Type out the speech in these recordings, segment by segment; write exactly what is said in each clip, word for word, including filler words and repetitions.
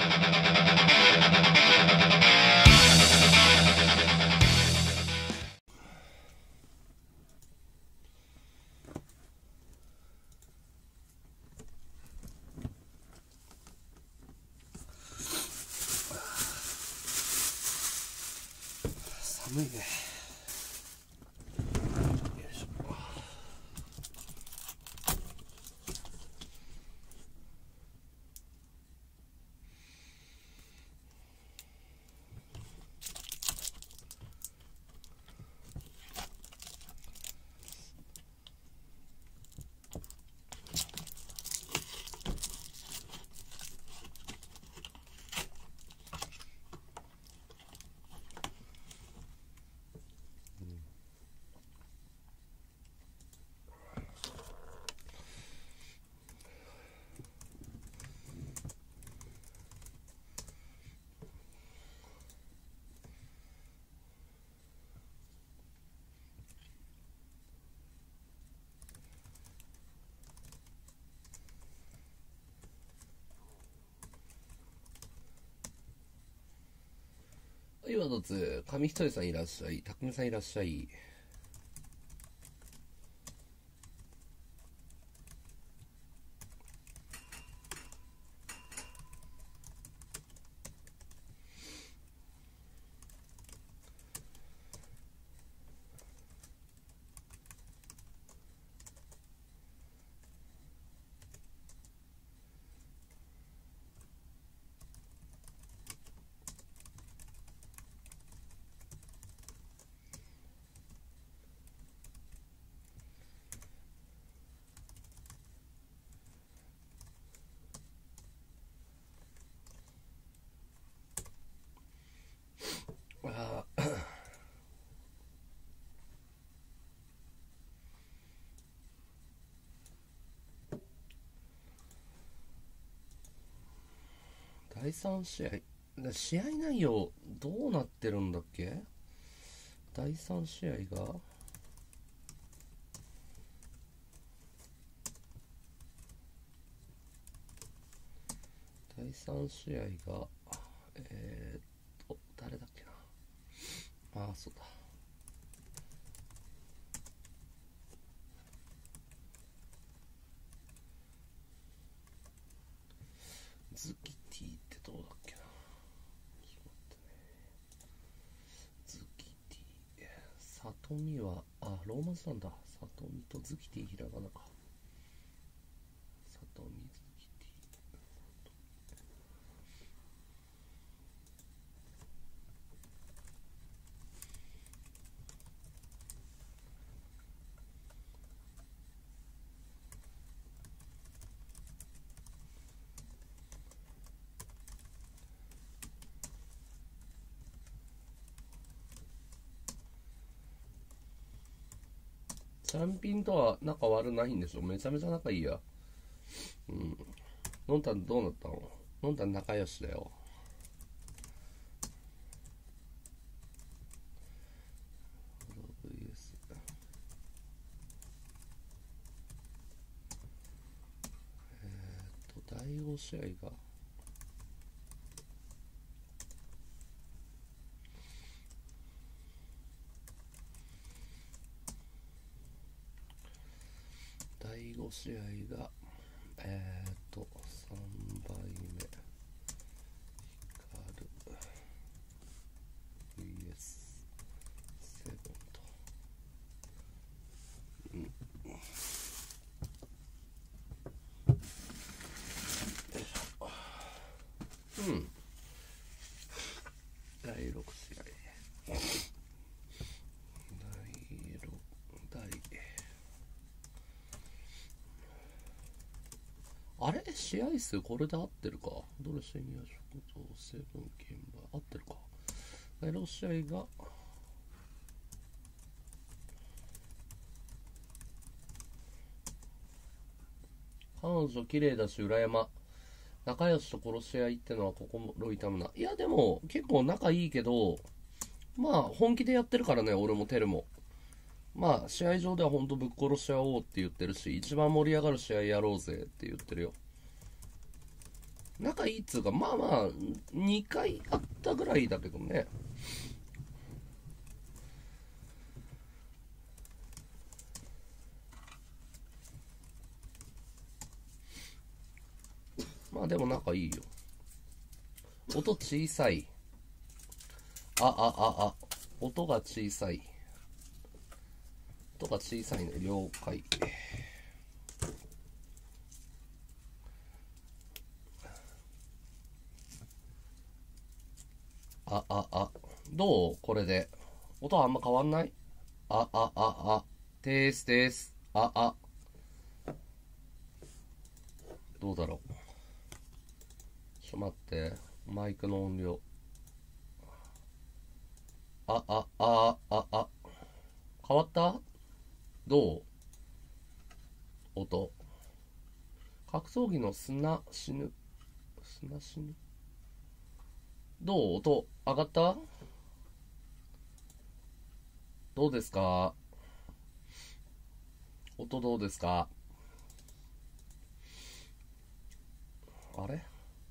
寒いね。今のつ、紙一重さんいらっしゃい、たくみさんいらっしゃい。あだいさん試合、試合内容どうなってるんだっけ。だいさん試合がだいさん試合がえー、っと誰だっけな。ああそうだ、ズキティってどうだっけな。ちょっと待ってね。ズキティ、サトミはあローマ字なんだ。サトミとズキティひらがなか。サトミズキティ、チャンピンとは仲悪ないんでしょ。めちゃめちゃ仲いいや。うん。のんたんどうなったの。のんたん仲良しだよ。ブイエス えーっとだいご試合がだいご試合がえーっとさんばいめヒカル ブイエス セブンと、うんうんだいろく試合だいろくだいあれ試合数これで合ってるか。ドルシェニア食堂セブン鍵盤合ってるか。だいろく試合が彼女綺麗だし裏山仲良しと殺し合いってのはここもロイタムな。いやでも結構仲いいけど、まあ本気でやってるからね。俺もテルもまあ試合上では本当ぶっ殺し合おうって言ってるし、一番盛り上がる試合やろうぜって言ってるよ。 仲いいっつうか、まあまあにかいあったぐらいだけどね。まあでも仲いいよ。音小さい。ああああ音が小さい。音が小さいね。了解。あああどうこれで音あんま変わんない？ああああテーステース。ああどうだろう。ちょっと待って、マイクの音量。あああああ変わった？どう音。格闘技の砂死ぬ。砂死ぬ。どう音上がった？どうですか？音どうですか？あれ？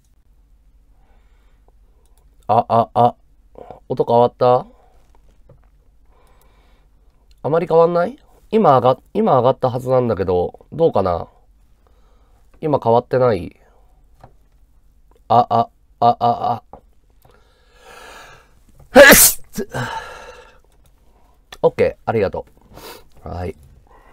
あ、あ、あ、音変わった？あまり変わんない？今上が、今上がったはずなんだけど、どうかな？今変わってない？あ、あ、あ、あ、あ。オッケー、ありがとう。はい。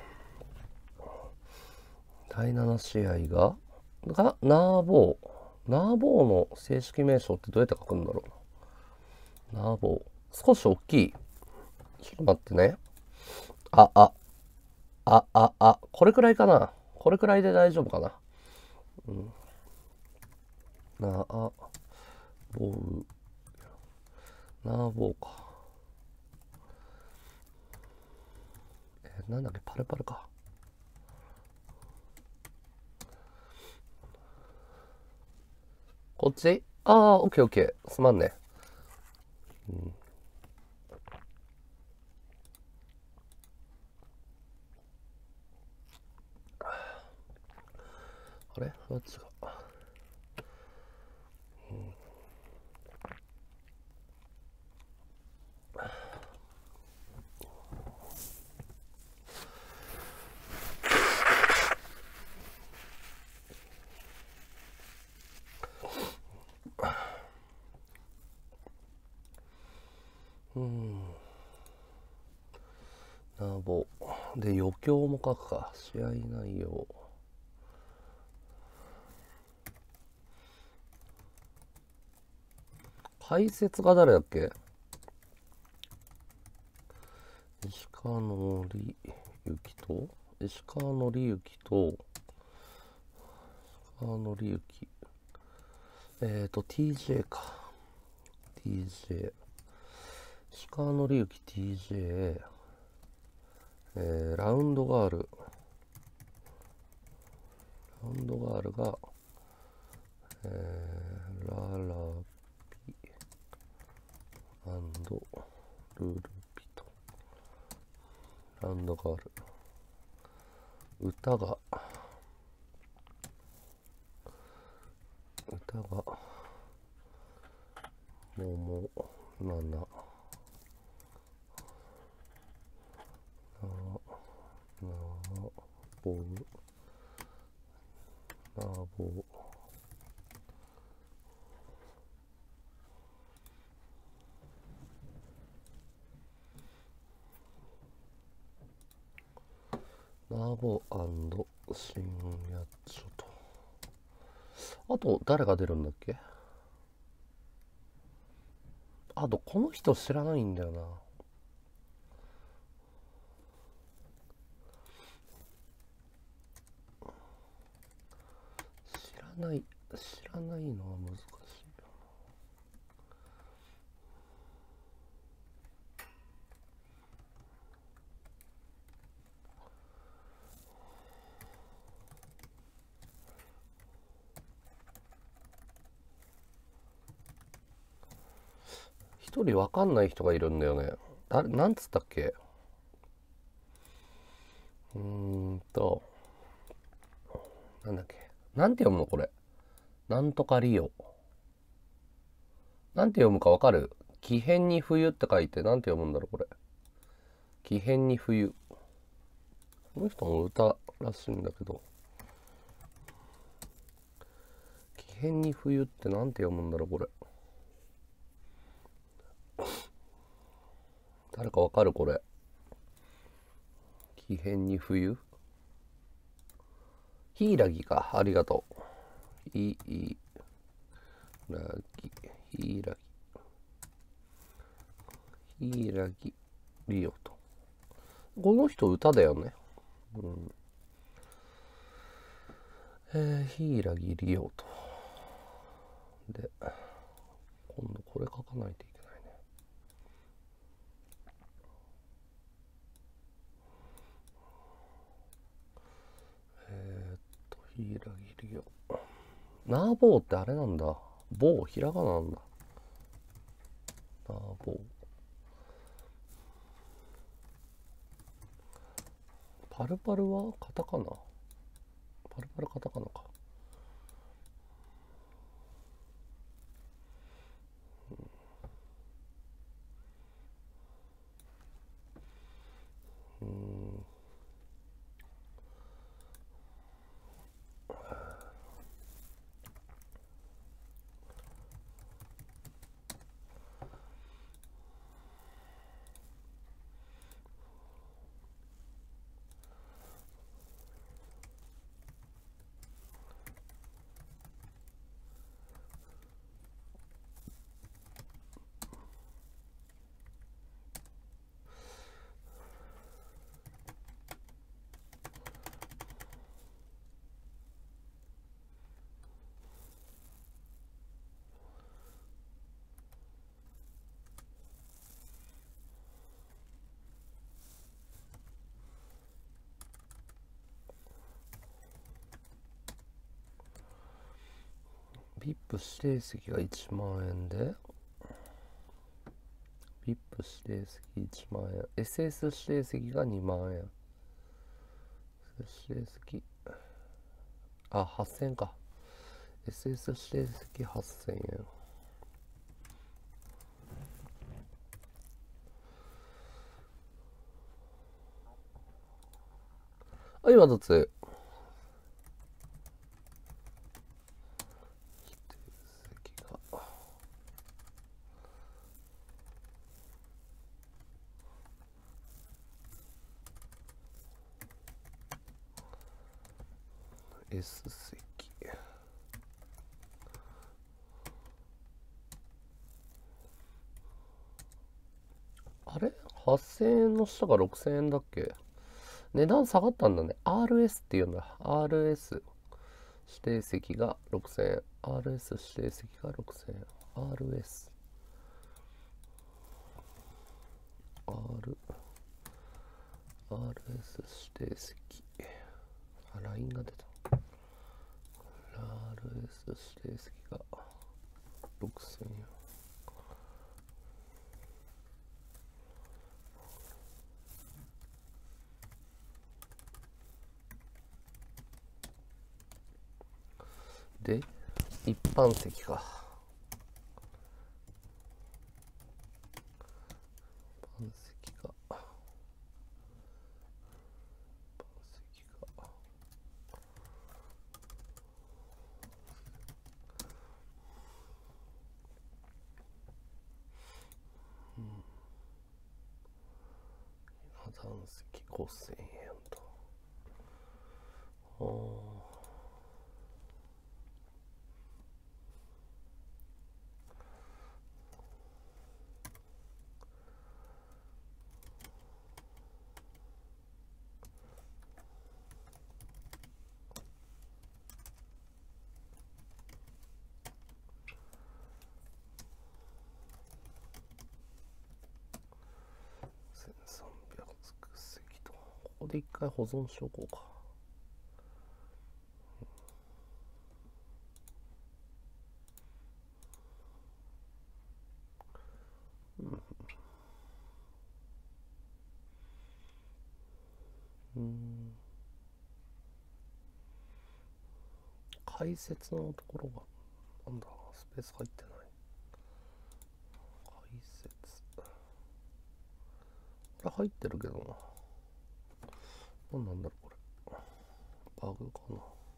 だいなな試合が、が、ナーボー。ナーボーの正式名称ってどうやって書くんだろうな。ナーボー。少し大きい。ちょっと待ってね。あ、あ、あ、あ、あ、これくらいかな。これくらいで大丈夫かな。うん。なあ、ボウ。なあ、ボウか。え、なんだっけ、パルパルか。こっち？ああ、オッケーオッケー。すまんね。うん。あれどっちが。うん。うん。なあ、ボウ。で、余興も書くか。試合内容。解説が誰だっけ？石川のりゆきと石川のりゆきと石川のりゆきえっ、ー、と ティージェー か ティージェー 石川のりゆき ティージェー、えー、ラウンドガールラウンドガールが、えー、ララピルルピとラウンドガール歌が歌がももななななぼうなぼうナーボー新やっちょと。あと誰が出るんだっけ？あとこの人知らないんだよな。知らない知らないのは難しいよな。一人わかんない人がいるんだよね。誰なんつったっけ？うーんとなんだっけ、なんて読むのこれ。 なんとかリオ。なんて読むかわかる？木偏に冬って書いて、なんて読むんだろう、これ。木偏に冬。この人も歌らしいんだけど。木偏に冬ってなんて読むんだろう、これ。誰かわかる？これ。木偏に冬。ヒイラギか。ありがとう。ヒイラギ。ヒイラギ。ヒイラギ。リオと。この人歌だよね。うん。えー、ヒイラギリオと。で、今度これ書かないといけないね。えー、っと、ヒイラギリオ。ナーボーってあれなんだ。ボー、ひらがななんだ。ナーボー。パルパルはカタカナ？パルパルカタカナか。うん。ビップ 指定席がいちまん円で、ビップ 指定席いちまん円、エスエス 指定席がにまん円、指定席、あ、はっせんえんか。エスエス 指定席はっせんえん。はい、今どっち？S 席。あれ ?はっせんえんの下がろくせんえんだっけ？値段下がったんだね。アールエス って言うんだ。アールエス 指定席がろくせんえん。アールエス 指定席がろくせんえん。アールエス。R、アールエス 指定席。あ、ライン が出た。アールエス 指定席がろくせんえん。で、一般席か。一般席が、一般席が、うん。二段席ごせんえんと。ああ。せんさんびゃく席と。ここで一回保存しとこうか。うん。解説のところがなんだスペース入ってない。解説これ入ってるけどな。何なんだろうこれ。バグかな。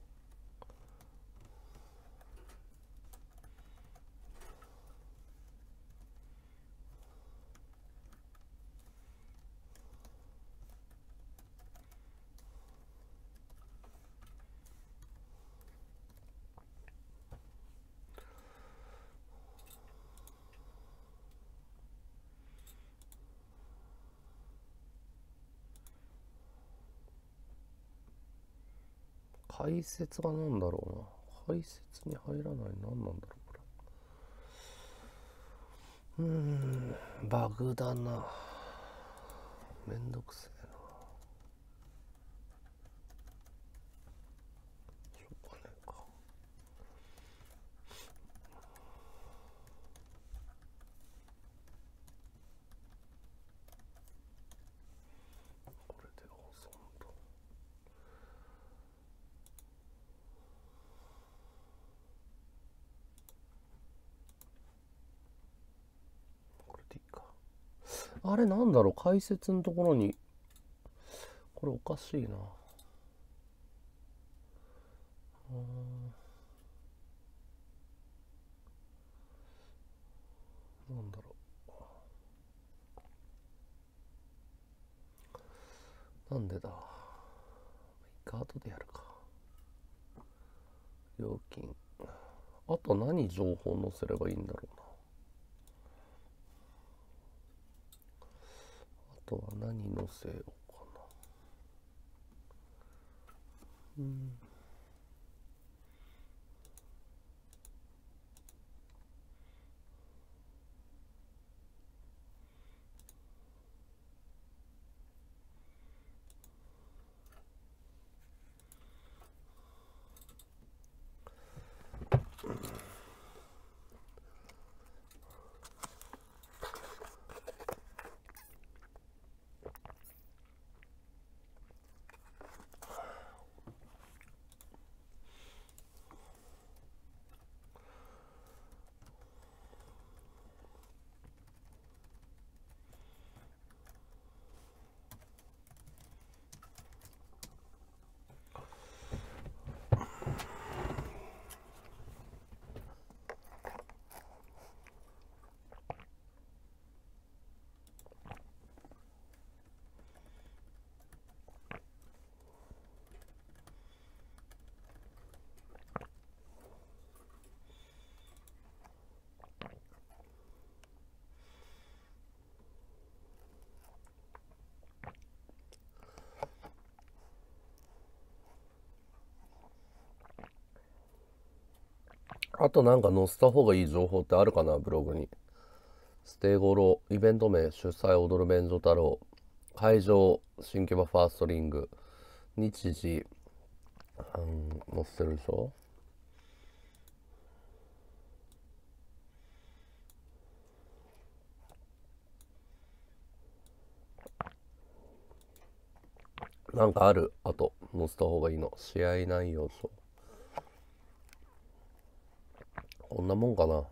解説がなんだろうな。解説に入らない。何なんだろうこれ。うーんバグだな。めんどくせえな。しょうがねえか。これで保存と。これでいいか。あれなんだろう解説のところにこれおかしいな。うーんなんだろう。なんでだ。ガードでやるか。料金。あと何情報載せればいいんだろうな。あとは何載せようかな。うん。あとなんか載せた方がいい情報ってあるかなブログに。ステイゴロイベント名主催踊る便所太郎会場新木場ファーストリング日時、うん、載せてるでしょ。なんかある。あと載せた方がいいの試合内容書。こんなもんかな。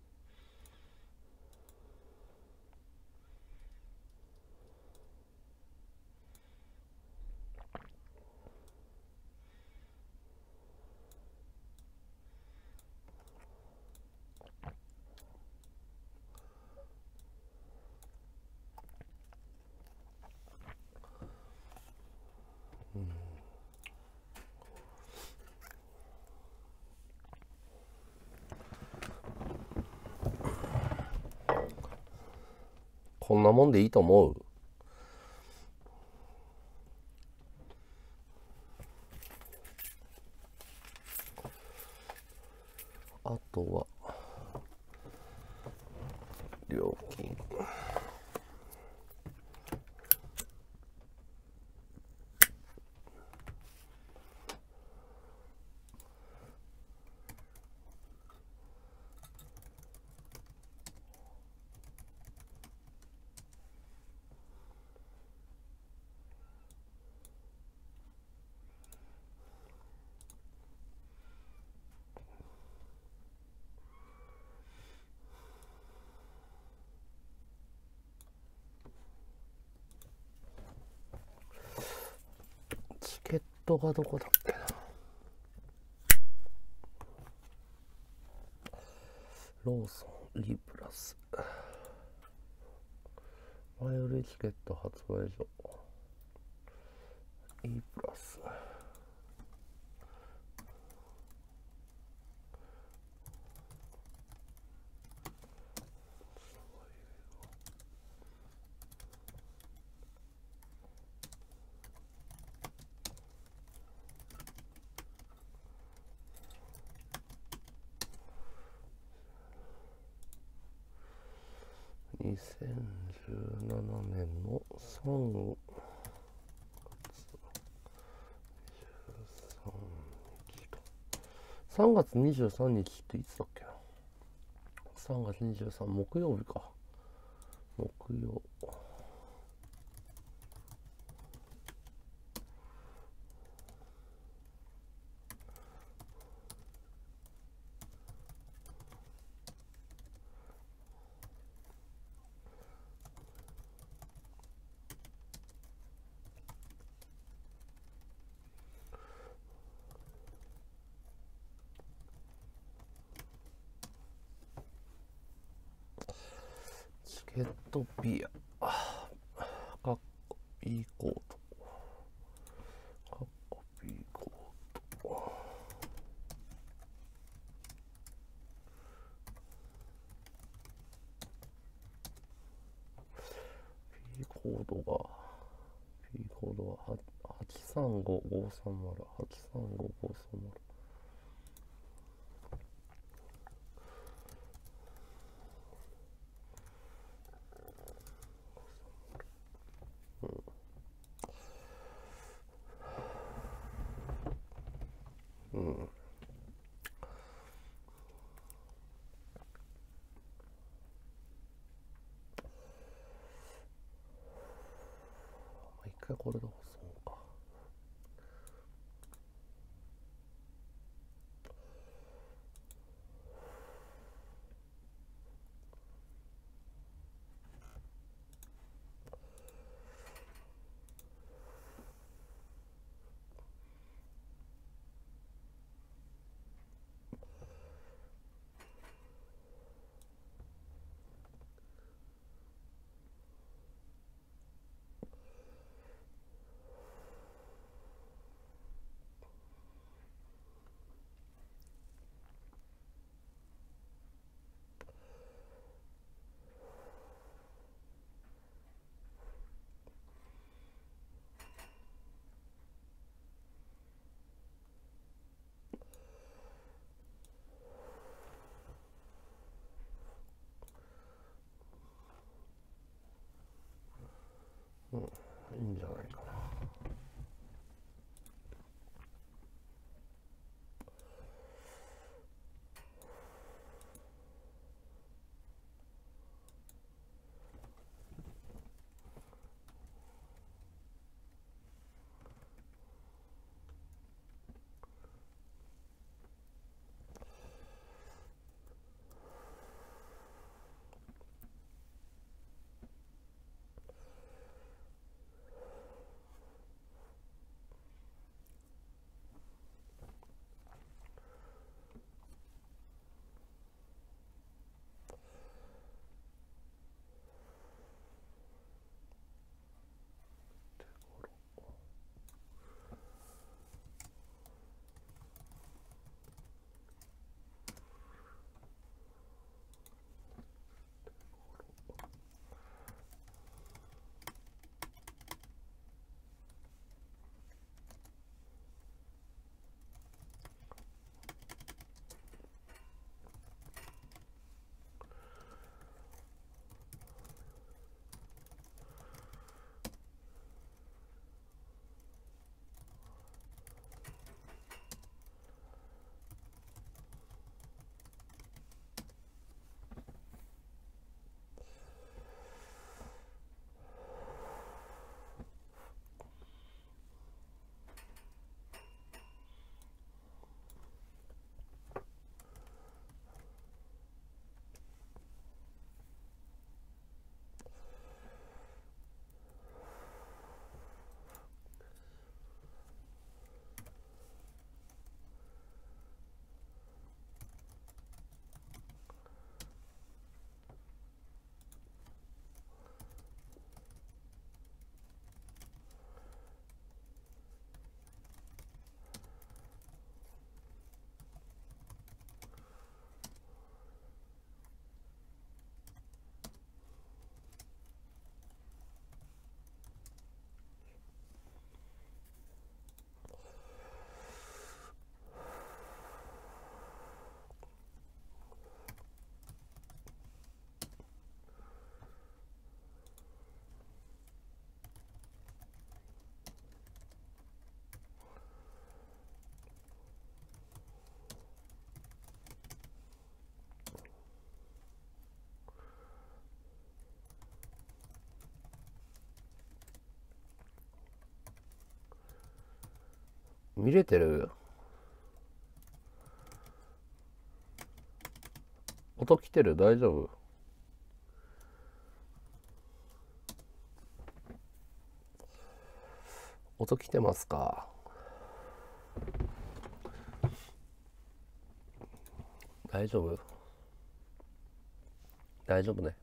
こんなもんでいいと思う。あとは料金。 トがどこだっけな。ローソン E プラス前売りチケット発売所 E プラスにせんじゅうななねんのさんがつさんがつにじゅうさんにちっていつだっけな。さんがつにじゅうさん木曜日か。木曜チケットピアかっこ P コードかっこ P コードP コードが P コードははちさんごごさんまる はちさんごごさんまるうん。一回これで保存か。 見れてる？音来てる？大丈夫？音来てますか？大丈夫？大丈夫ね。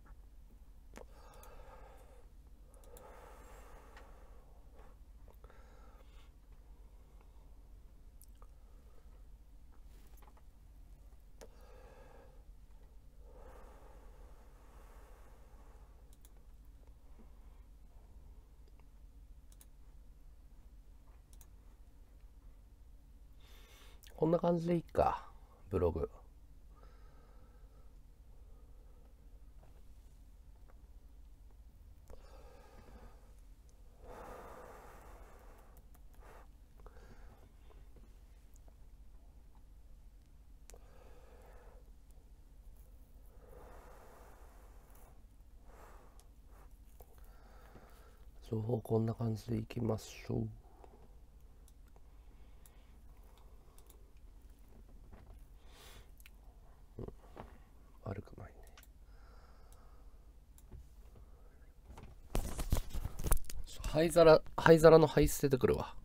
こんな感じでいいか、ブログ。情報こんな感じでいきましょう。うん、悪くないね。灰皿、灰皿の灰捨ててくるわ。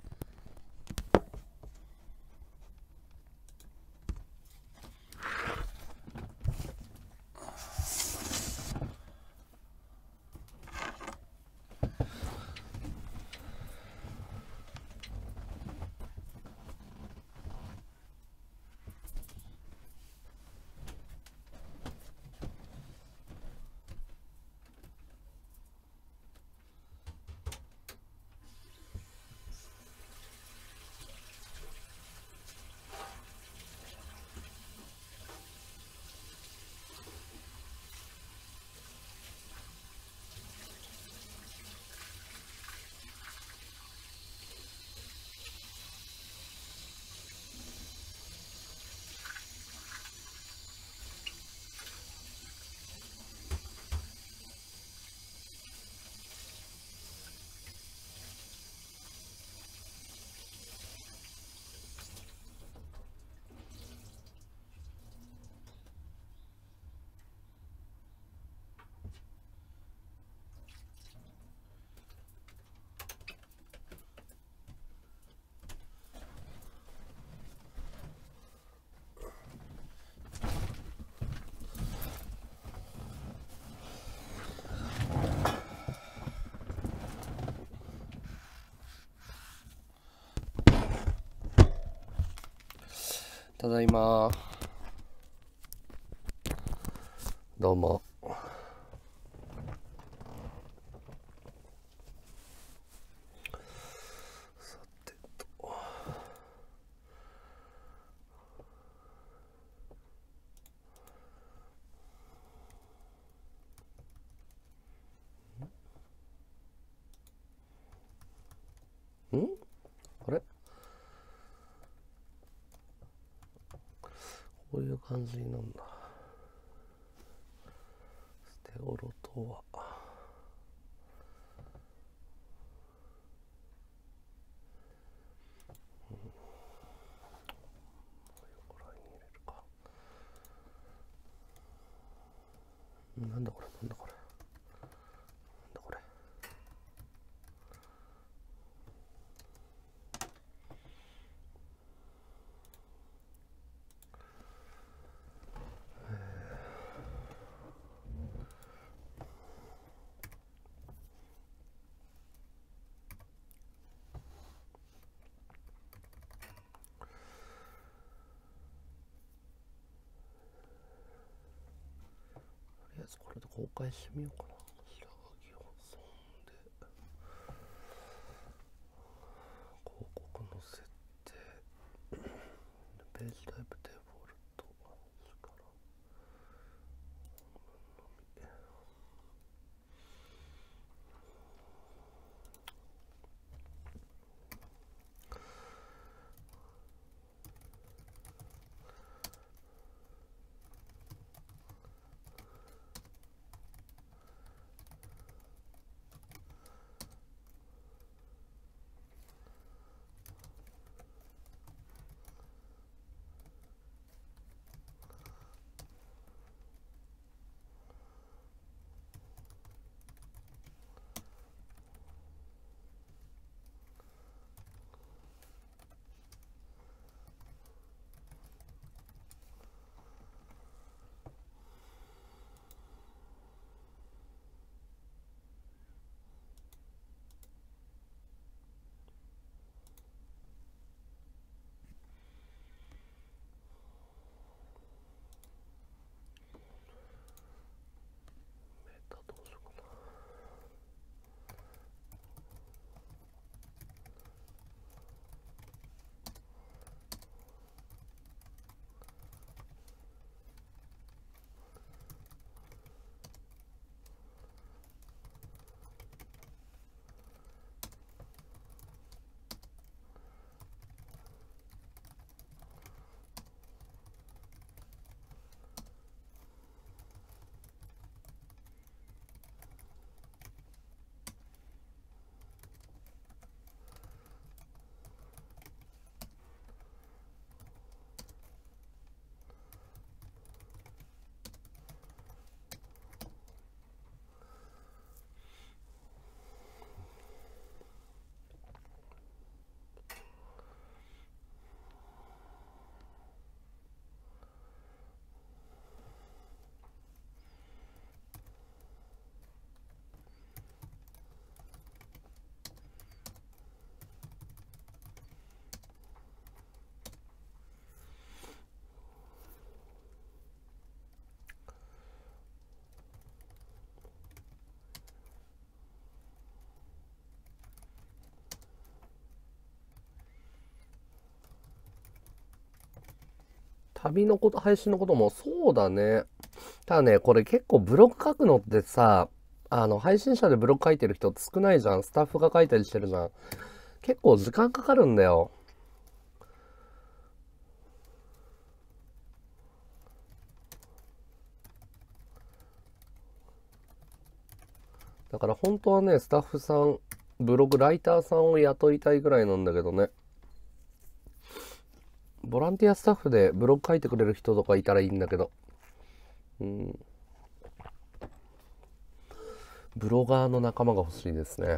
ただいま。どうも。さてと。ん？あれ？こういう感じなんだ。ステオロとは。うん、ここらに入れるか。なんだこれ、なんだこれ。なんだこれ。とりあえずこれで公開してみようかな。下書き保存で広告の設定、ページタイプデフォルト力旅のこと、配信のこともそうだね。ただね、これ結構ブログ書くのってさ、あの、配信者でブログ書いてる人って少ないじゃん。スタッフが書いたりしてるじゃん。結構時間かかるんだよ。だから本当はね、スタッフさん、ブログライターさんを雇いたいぐらいなんだけどね。ボランティアスタッフでブログ書いてくれる人とかいたらいいんだけど。うん。ブロガーの仲間が欲しいですね。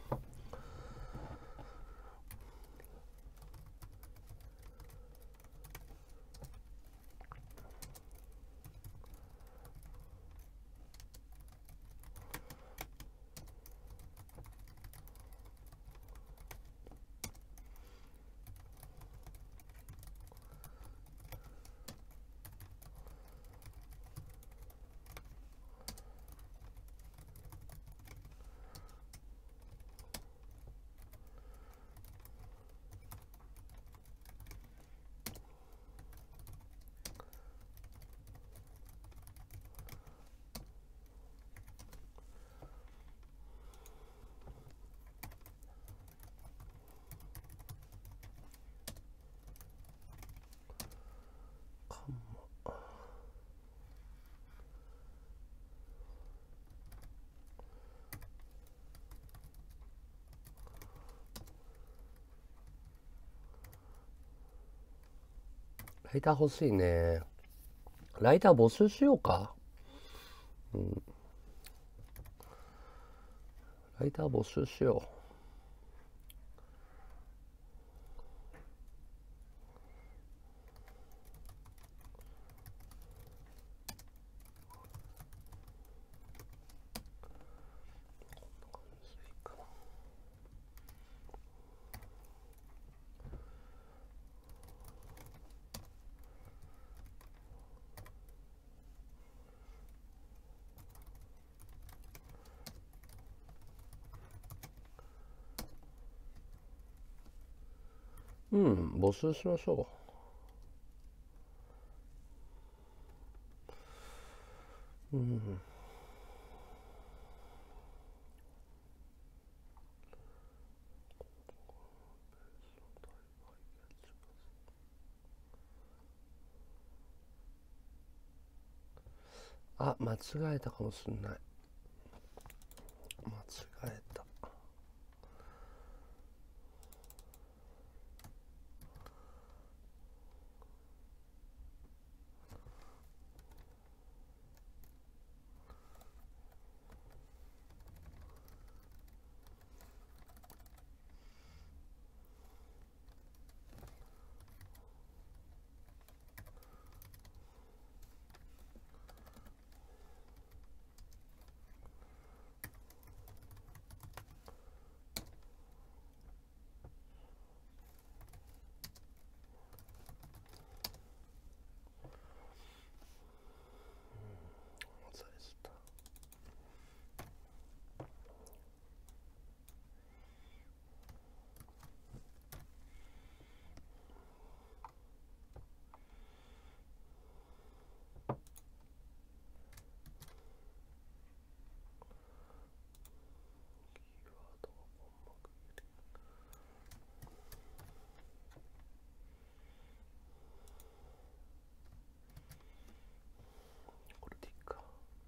ライター欲しいね。ライター募集しようか。うん。ライター募集しよう。うん、募集しましょう。うん。あ、間違えたかもしんない。間違えた。これでいいか。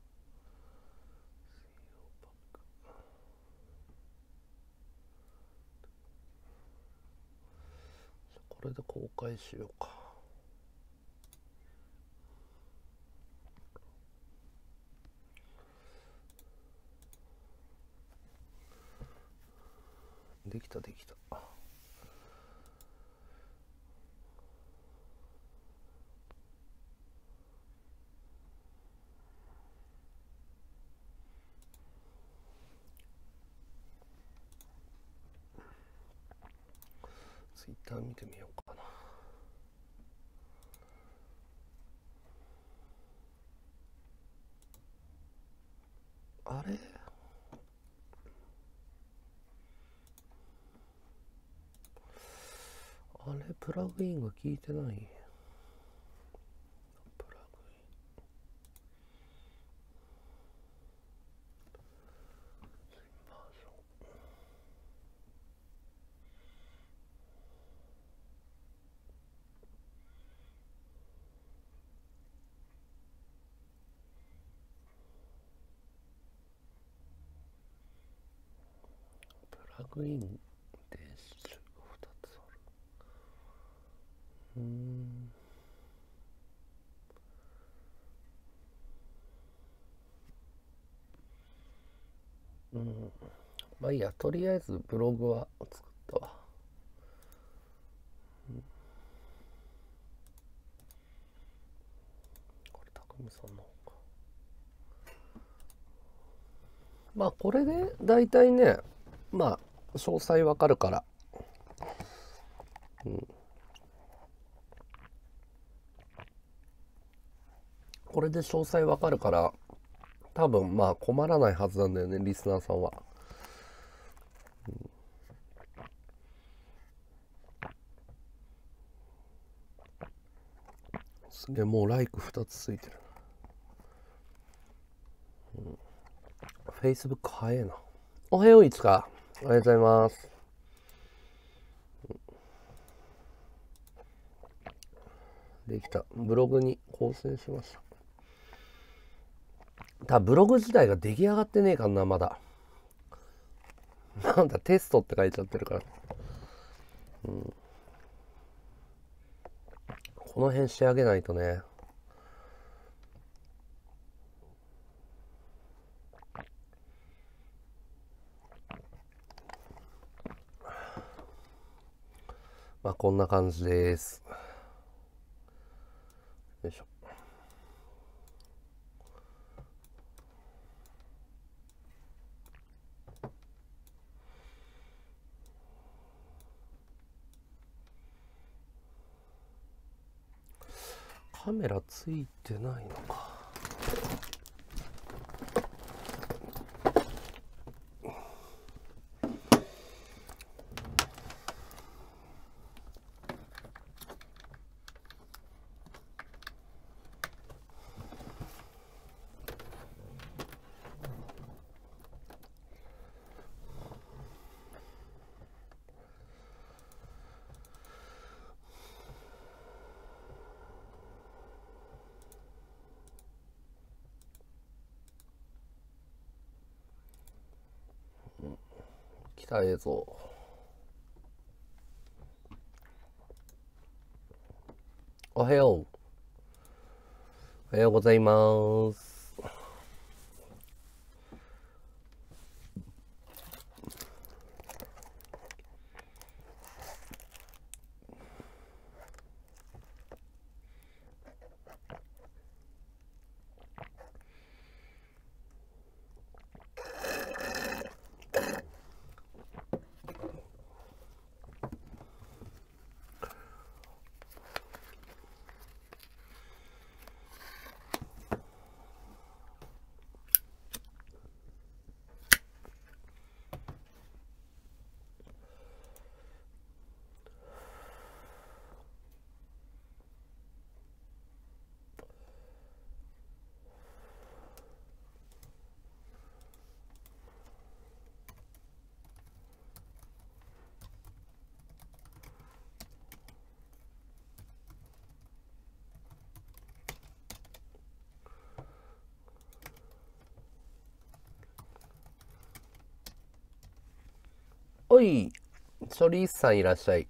これで公開しようか。できたできた。ツイッター見てみようかな。あれあれプラグインが効いてない。 ラグインで種類がふたつある。うーん。うん。まあいいや、とりあえずブログは作ったわ。うん、これ、たくみさんの方か。まあこれでだいたいね、まあ詳細わかるから。うん。これで詳細わかるから、多分まあ困らないはずなんだよね、リスナーさんは。うん、すげえ、もうライクふたつついてる。うん、Facebook 早えな。おはよう、いつか。おはようございます。できた。ブログに更新しました。ただブログ自体が出来上がってねえかな、まだ。なんだ、テストって書いちゃってるから。うん。この辺仕上げないとね。まあこんな感じです。よいしょ。カメラついてないのか。来た映像。おはよう。おはようございます。おい、処理さんいらっしゃい。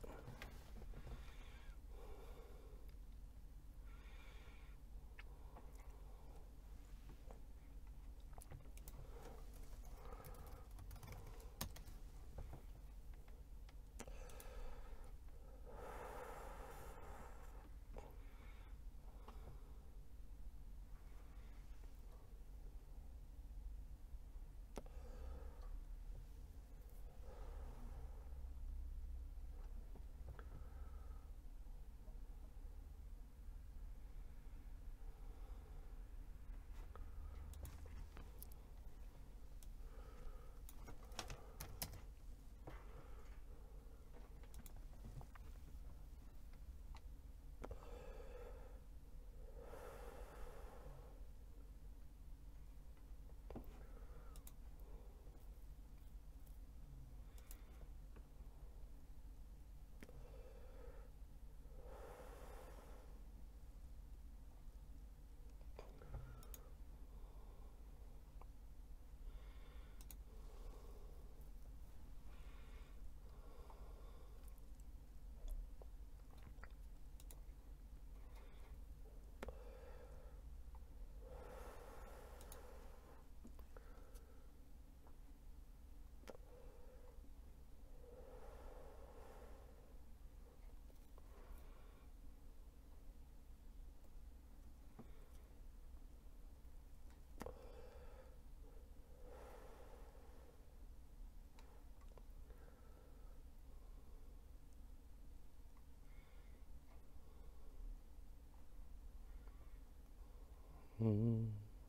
うん。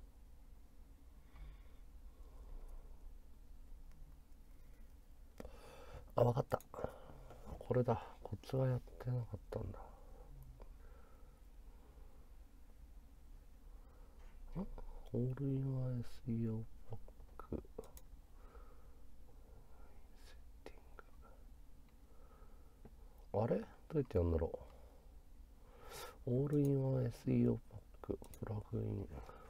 あ、わかった。これだ。こっちがやってなかったんだ。んオールインワン エスイーオー パック。セッティング。あれどうやってやるんだろう。オールインワン エスイーオー パック。プラグイン。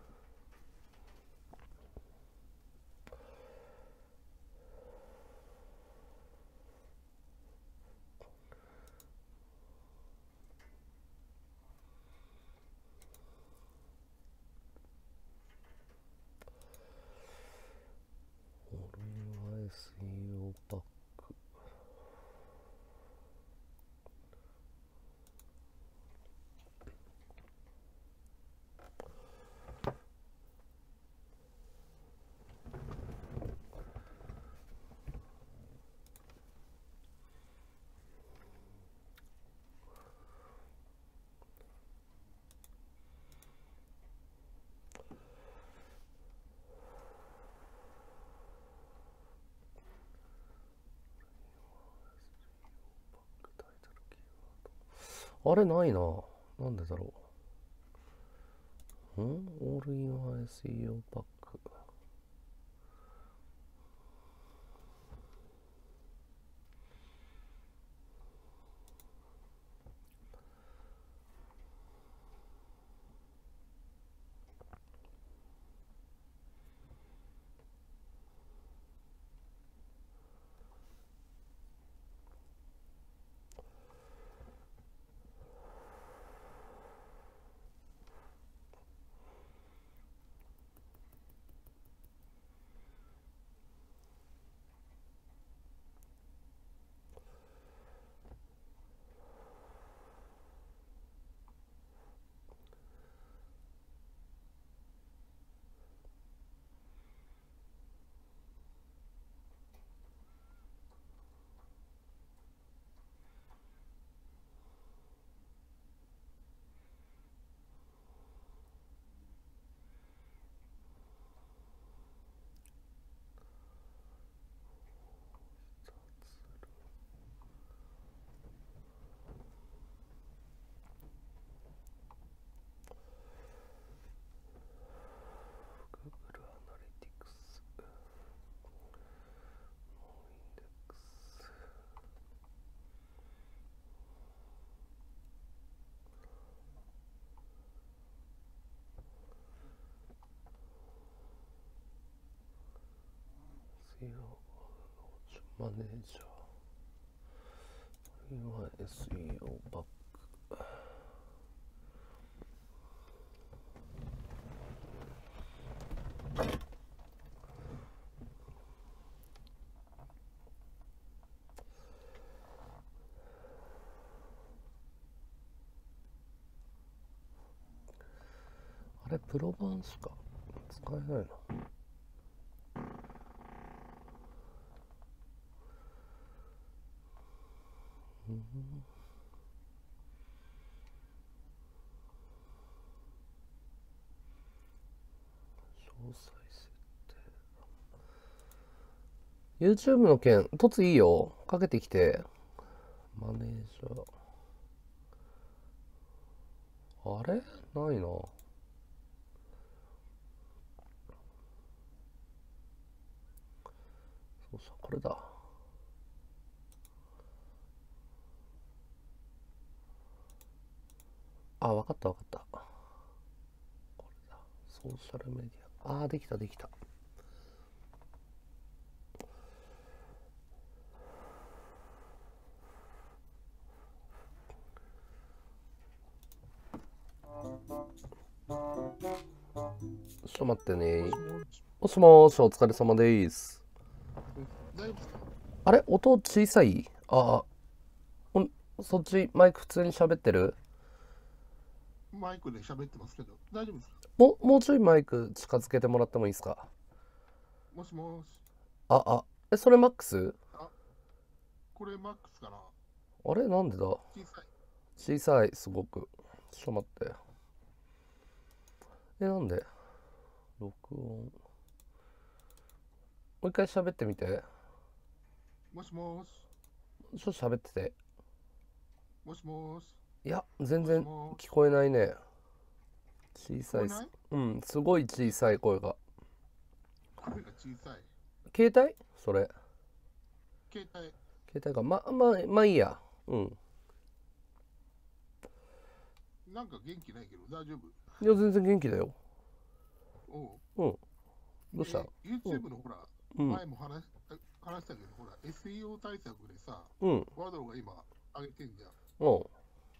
オールインワン エスイーオー パック。あれないな。なんでだろう。んオールインワン エスイーオー パック。Google アナリティクス。ノーインデックス。エスイーオー マネージャー。今 エスイーオー バック。あれプロ版しか使えないの。うん詳細設定。 YouTube の件凸いいよ、かけてきて。マネージャー、あれないな。そうそう、これだ。あ、わかったわかった。これだ。ソーシャルメディア。あー、できたできた。ちょっと待ってね。もしもーし、お疲れ様です。 大丈夫ですか？ あれ音小さい？ああ、そっちマイク普通に喋ってる？ マイクで喋ってますけど、大丈夫ですか？ もう、もうちょいマイク近づけてもらってもいいですか？ もしもし。 あ、あ、え、それマックス？ あ、これマックスかな？ あれなんでだ？ 小さい。 小さい、すごく。ちょっと待って。 え、なんで録音。もう一回喋ってみて。 もしもーし。 ちょっと喋ってて。 もしもーし。 いや、全もし然もーし。 聞こえないね。小さいっす。 聞こえない？ うん、すごい小さい声が。 声が小さい。 携帯それ。 携帯。 携帯か。ま、まあ、まあいいや。うん。 なんか元気ないけど大丈夫？ いや、全然元気だよ。 おうん。 う。 どうした？ で、YouTube のほら、 うん。 前も話した話したけど、ほら、エスイーオー 対策でさ、 うん。 ワドが今上げてんじゃん。 うん。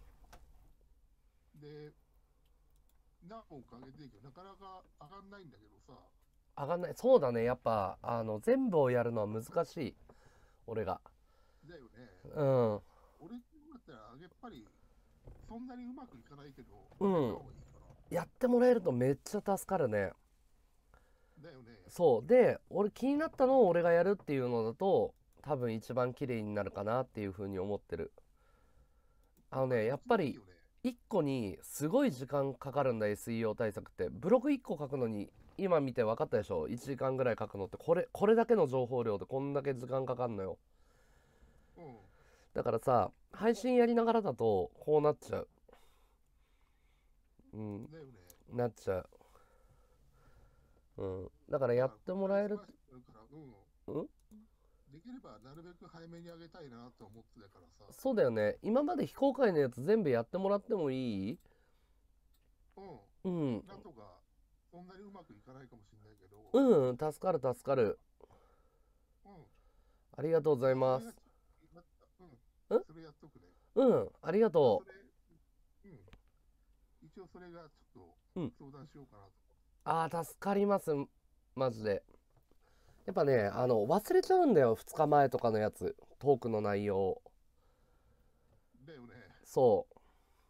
で、何本か上げてるけど、なかなか上がんないんだけどさ。 上がんない。そうだね。やっぱ、あの、全部をやるのは難しい。俺が。 だよね。 うん。 俺だったら、やっぱり、そんなにうまくいかないけど、 うん。 やった方がいいかな。 やってもらえるとめっちゃ助かるね。 だよね。 そうで、俺気になったのを俺がやるっていうのだと多分一番綺麗になるかなっていう風に思ってる。あのね、やっぱりいいよね。 いっこにすごい時間かかるんだ。 エスイーオー 対策って。ブログいっこ書くのに今見て分かったでしょ。いちじかんぐらい書くのってこれこれだけの情報量でこんだけ時間かかるのよ。 うん。 だからさ、配信やりながらだとこうなっちゃう。うん、 だよね。 なっちゃう。うん、だからやってもらえる。 うん、 うん、 できればなるべく早めにあげたいなと思ってたからさ。 そうだよね。今まで非公開のやつ全部やってもらってもいい？ うん。 うん。 なんとか、そんなにうまくいかないかもしれないけど。 うん、助かる助かる。 うん。 ありがとうございます。 うん。それやっとくね。 うん、ありがとう。うん。一応それがちょっう。うん。 と相談しようかなと。 ああ、助かります。マジで。やっぱね、あの、忘れちゃうんだよ。ふつかまえとかのやつ。トークの内容。 だよね。 そう。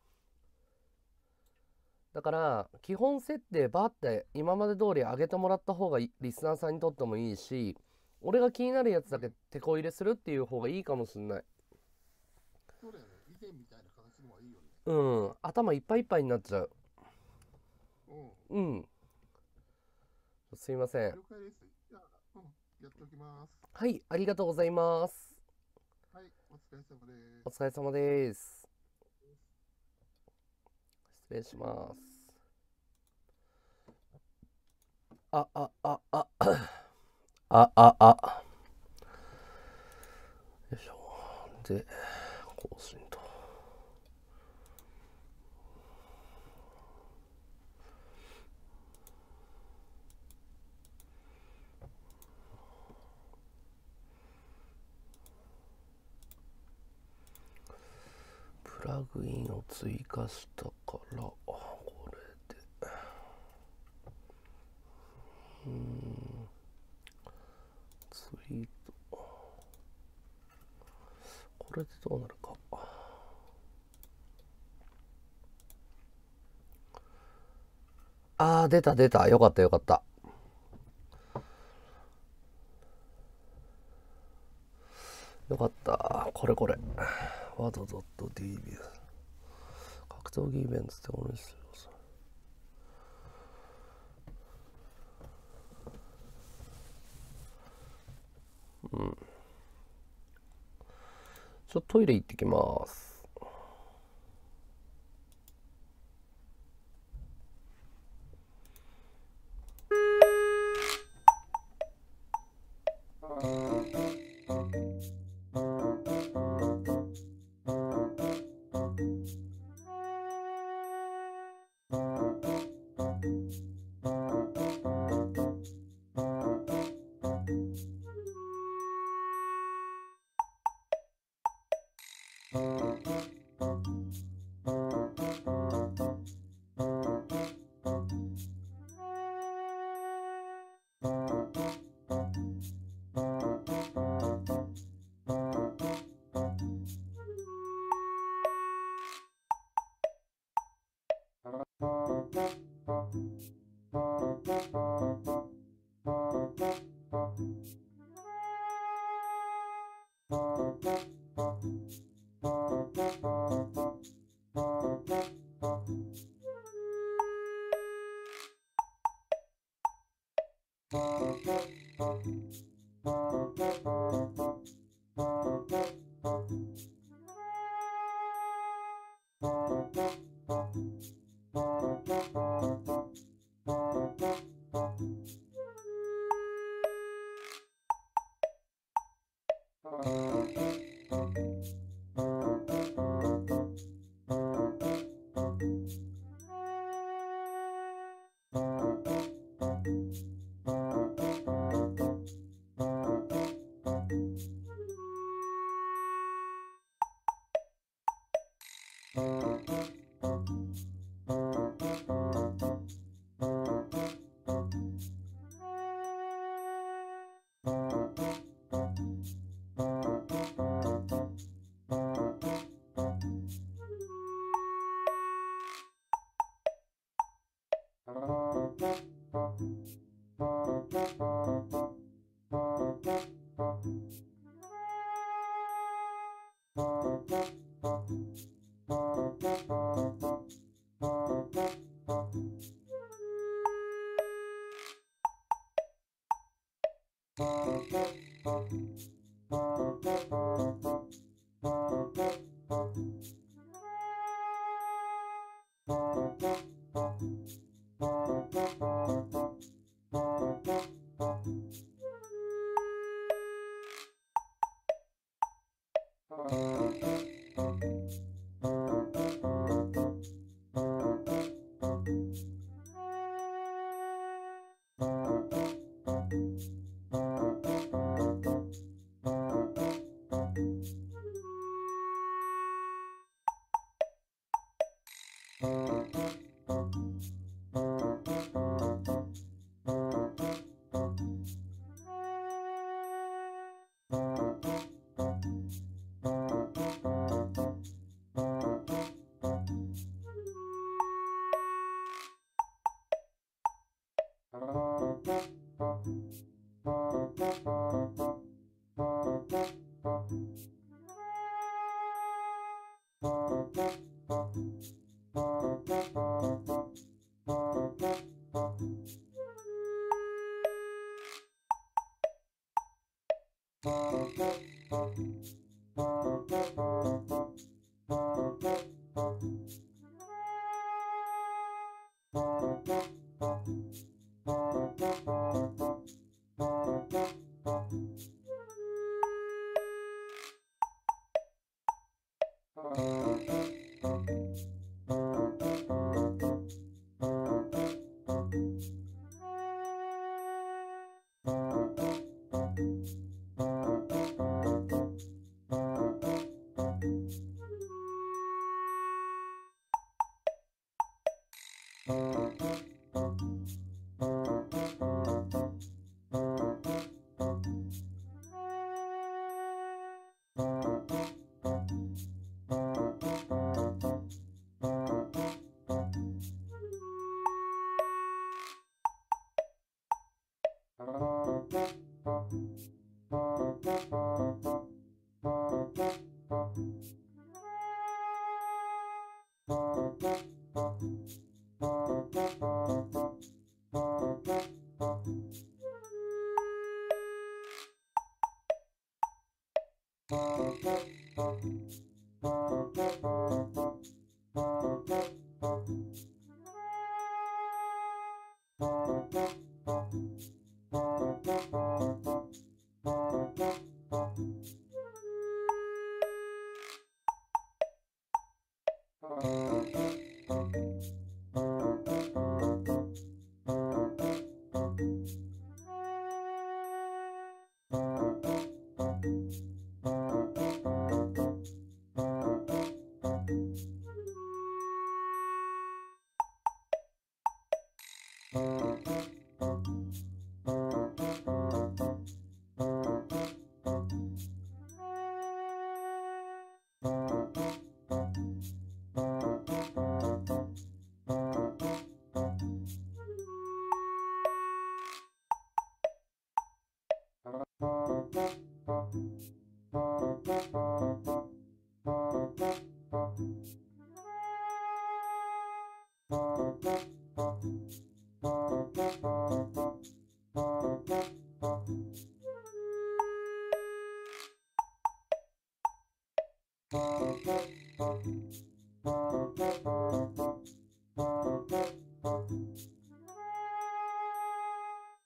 だから、基本設定バーって今まで通り上げてもらった方がリスナーさんにとってもいいし、俺が気になるやつだけ手こ入れするっていう方がいいかもしんない。 そうだよね。以前みたいな形の方がいいよね。 うん、頭いっぱいいっぱいになっちゃう。 うん。 うん。すいません。 了解です。じゃあ、うん、やっておきます。 はい、ありがとうございます。 はい、お疲れ様です。 お疲れ様です。失礼します。あ、あ、あ、あ、あ、あ、あ。よいしょ。で、更新と。プラグインを追加したから、これで。うーん。ツイート。これでどうなるか。あー、出た出た。よかったよかった。よかった。これこれ。ワード .db。格闘技イベントってこれですよ。うん。ちょっとトイレ行ってきます。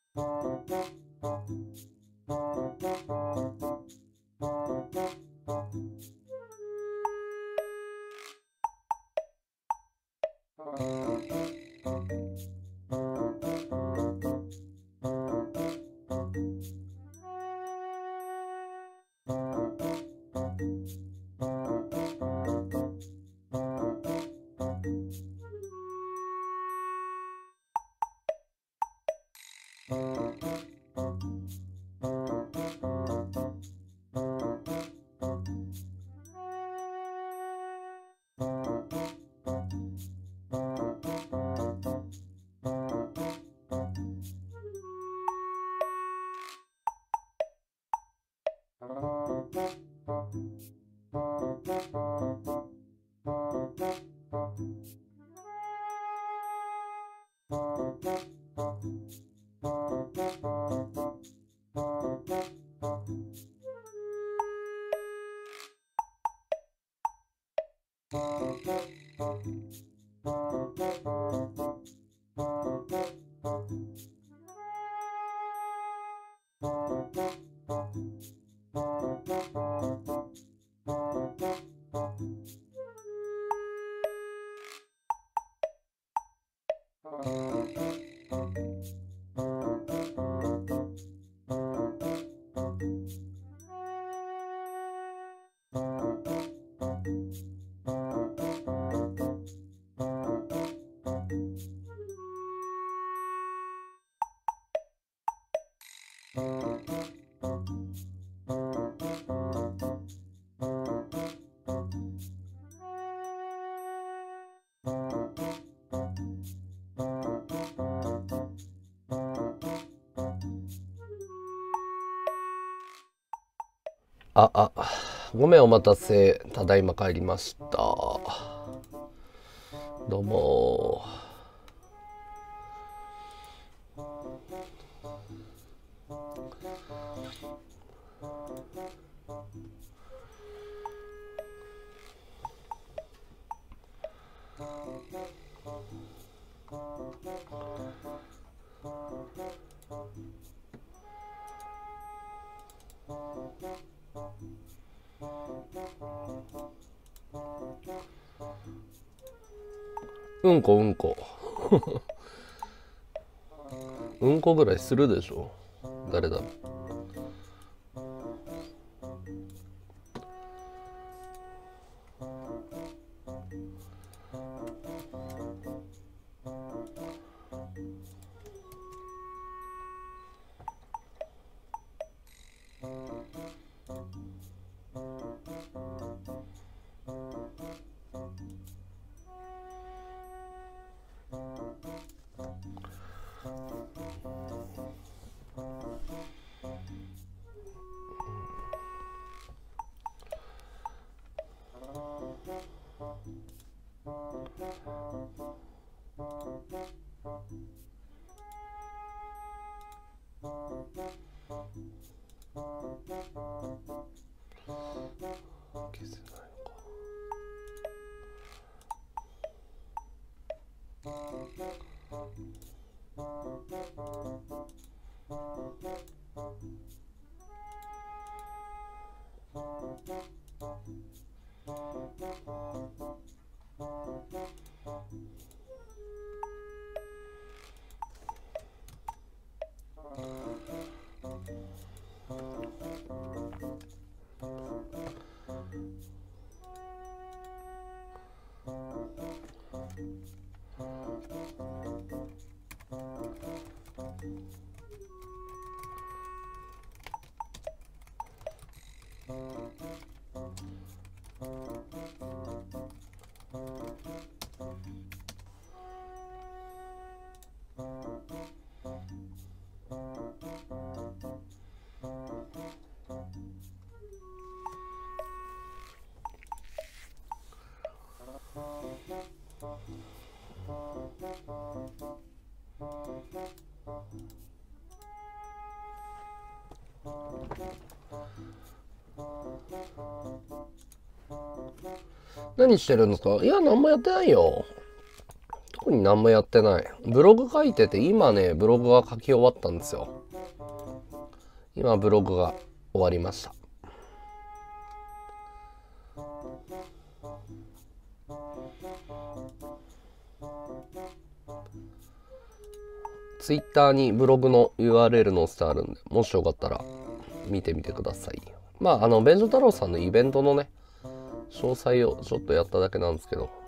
あ、あ、ごめんお待たせ。ただいま帰りました。どうも。うんこうんこうんこぐらいするでしょ。誰だろう。消せないのか。何してるんですか？いや、何もやってないよ。 特に何もやってない。ブログ書いてて、今ね、ブログが書き終わったんですよ。今、ブログが終わりました。ツイッターにブログの ユーアールエル 載せてあるんで、もしよかったら見てみてください。まあ、あの、便所太郎さんのイベントのね、詳細をちょっとやっただけなんですけど。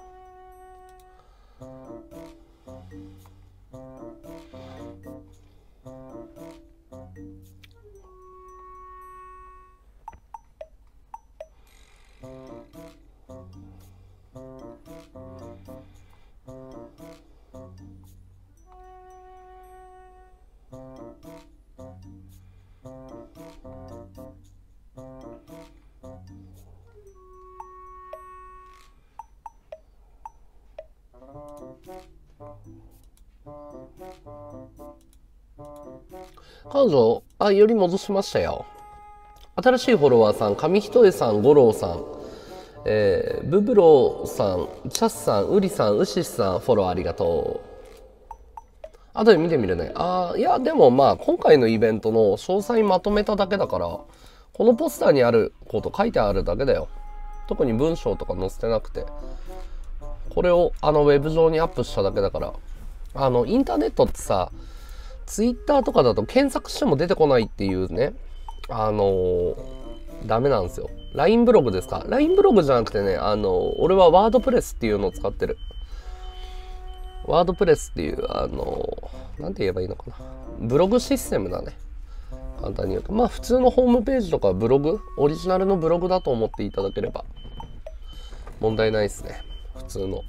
彼女、あ、より戻しましたよ。新しいフォロワーさん、上一重さん、五郎さん、えー、ブブローさん、チャスさん、ウリさん、ウシスさん、フォローありがとう。あとで見てみるね。あ、いや、でもまあ、今回のイベントの詳細まとめただけだから、このポスターにあること書いてあるだけだよ。特に文章とか載せてなくて。これをあのウェブ上にアップしただけだから。あの、インターネットってさ、ツイッターとかだと検索しても出てこないっていうね、あのー、ダメなんですよ。ライン ブログですか？ ライン ブログじゃなくてね、あのー、俺はワードプレスっていうのを使ってる。ワードプレスっていう、あのー、なんて言えばいいのかな。ブログシステムだね。簡単に言うと。まあ普通のホームページとかブログ、オリジナルのブログだと思っていただければ問題ないですね。普通の。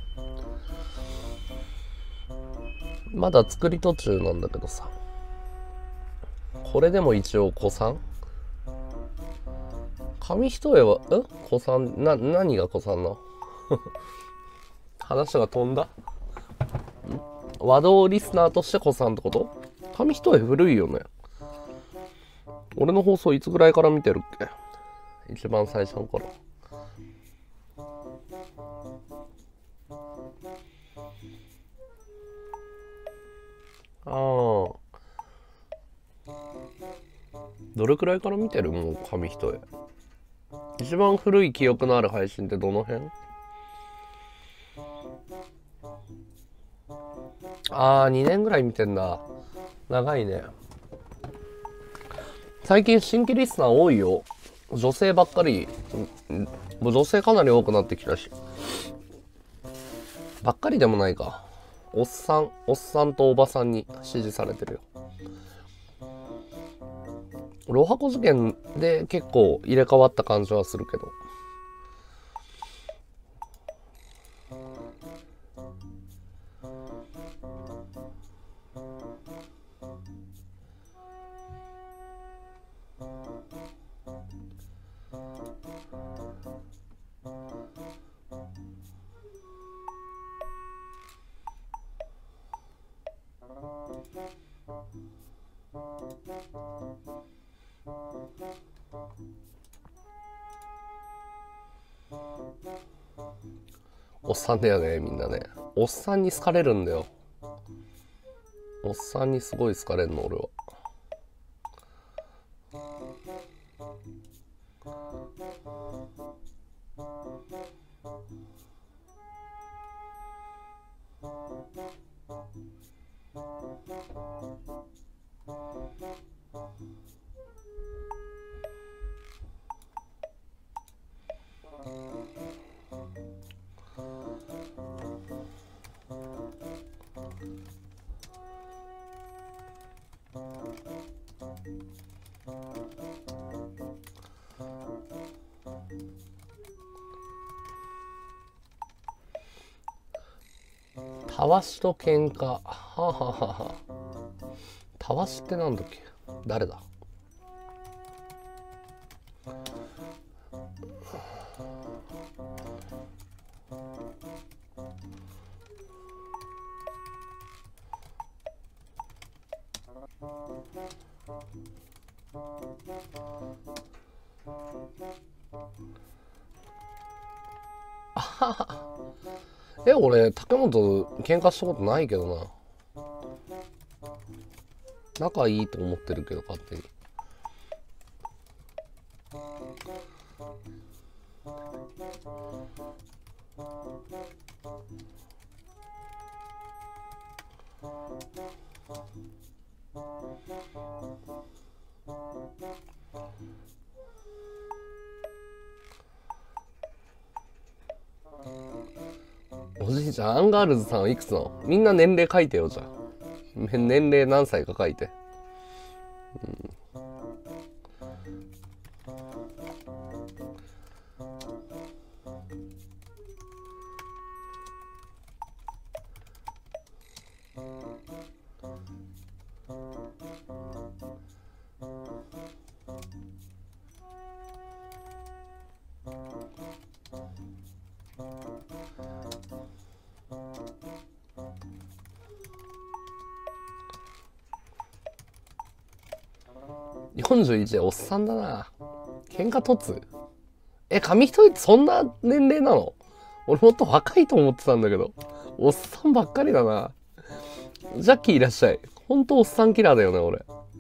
まだ作り途中なんだけどさ。これでも一応古参？紙一重は、え古参、な、何が古参なの話が飛んだ和道リスナーとして古参ってこと？紙一重古いよね。俺の放送いつぐらいから見てるっけ？一番最初の頃。ああ。どれくらいから見てる？もう紙一重。一番古い記憶のある配信ってどの辺？ああ、にねんぐらい見てんだ。長いね。最近新規リスナー多いよ。女性ばっかり。もう女性かなり多くなってきたし。ばっかりでもないか。おっさん、おっさんとおばさんに支持されてるよ。ロハコ事件で結構入れ替わった感じはするけど。おっさんだよね、みんなね。おっさんに好かれるんだよ。おっさんにすごい好かれるの、俺は。たわしと喧嘩。はあ、はははたわしってなんだっけ？誰だ？あはは。 え、俺竹本喧嘩したことないけどな。仲いいと思ってるけど勝手に。おじいちゃん、アンガールズさんはいくつなの？みんな年齢書いてよ、じゃあ。年齢何歳か書いて。よんじゅういちでおっさんだな。喧嘩突え、紙一重ってそんな年齢なの？俺もっと若いと思ってたんだけど。おっさんばっかりだな。ジャッキーいらっしゃい。ほんとおっさんキラーだよね、俺。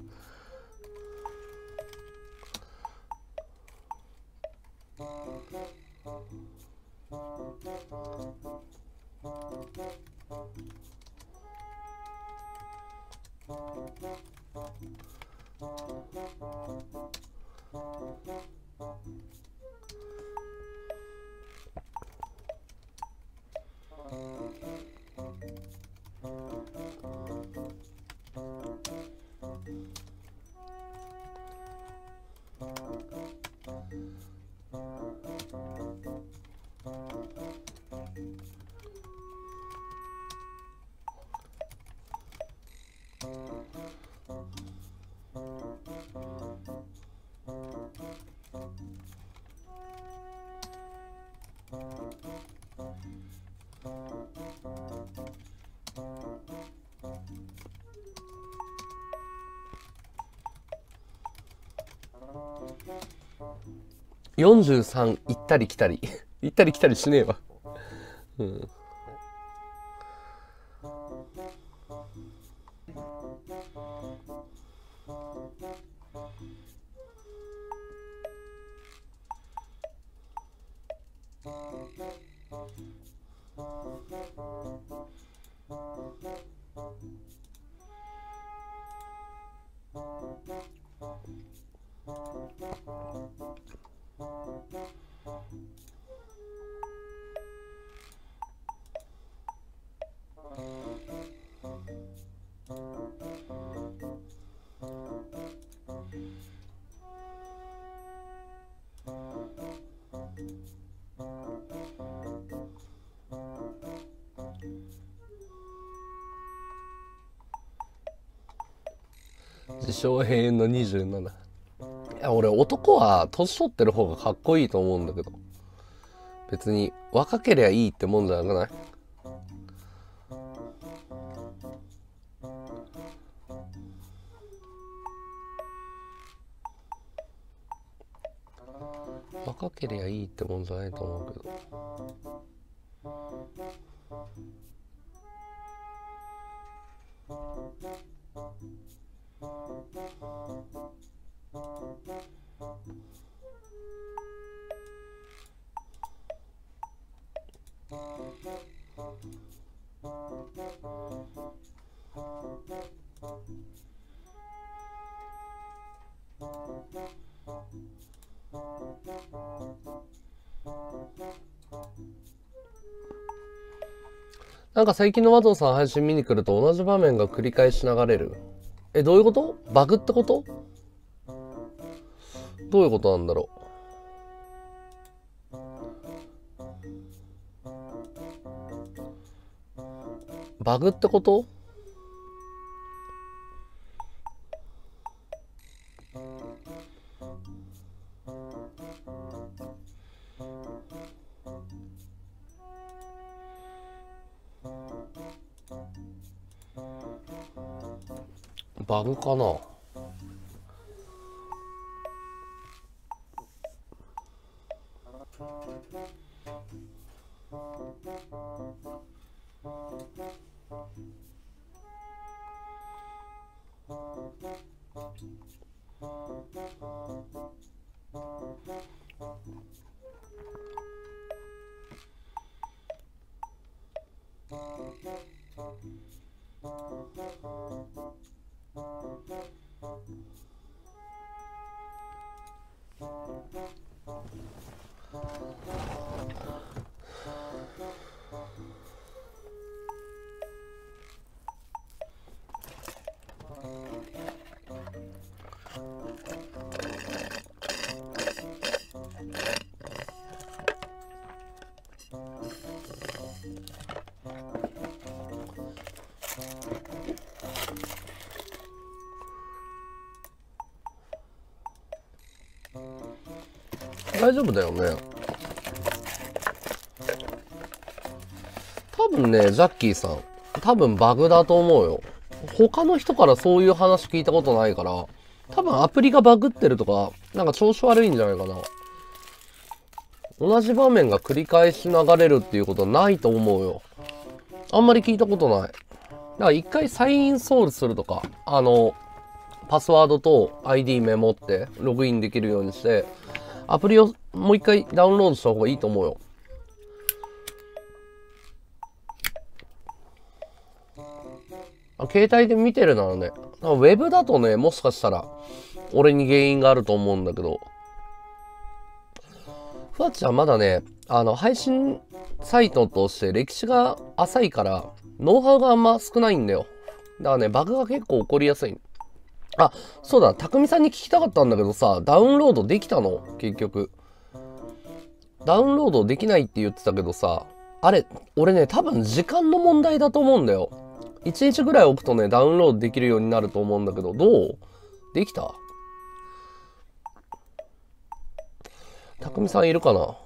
よんじゅうさん行ったり来たり行ったり来たりしねえわ。うん。自称永遠のにじゅうなな。いや、俺男は年取ってる方がかっこいいと思うんだけど、別に若けりゃいいってもんじゃなくない？若けりゃいいってもんじゃないと思うけど。なんか最近のワトンさん配信見に来ると同じ場面が繰り返し流れる。え、どういうこと？バグってこと？どういうことなんだろう。バグってこと？バグかな。 大丈夫だよね。多分ね、ジャッキーさん、多分バグだと思うよ。他の人からそういう話聞いたことないから、多分アプリがバグってるとか、なんか調子悪いんじゃないかな。同じ場面が繰り返し流れるっていうことはないと思うよ。あんまり聞いたことない。だから一回再インストールするとか、あの、パスワードと アイディー メモってログインできるようにして、アプリをもう一回ダウンロードした方がいいと思うよ。あ、携帯で見てるならね。ウェブだとね、もしかしたら、俺に原因があると思うんだけど。ふわちゃんまだね、あの、配信サイトとして歴史が浅いから、ノウハウがあんま少ないんだよ。だからね、バグが結構起こりやすい。あ、そうだ、たくみさんに聞きたかったんだけどさ、ダウンロードできたの？結局。ダウンロードできないって言ってたけどさ、あれ、俺ね、多分時間の問題だと思うんだよ。いちにちぐらい置くとね、ダウンロードできるようになると思うんだけど、どう？できた？たくみさんいるかな？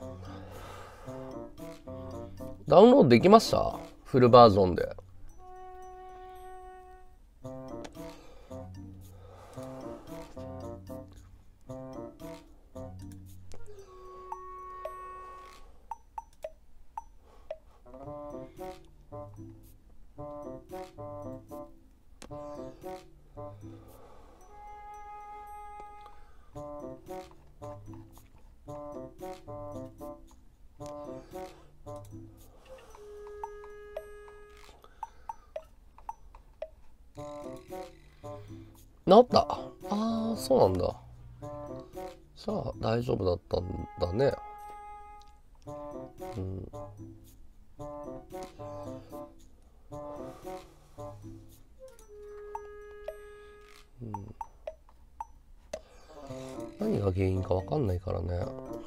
ダウンロードできました？フルバージョンで。治った。ああ、そうなんだ。じゃあ大丈夫だったんだね。うん。うん、何が原因か分かんないからね。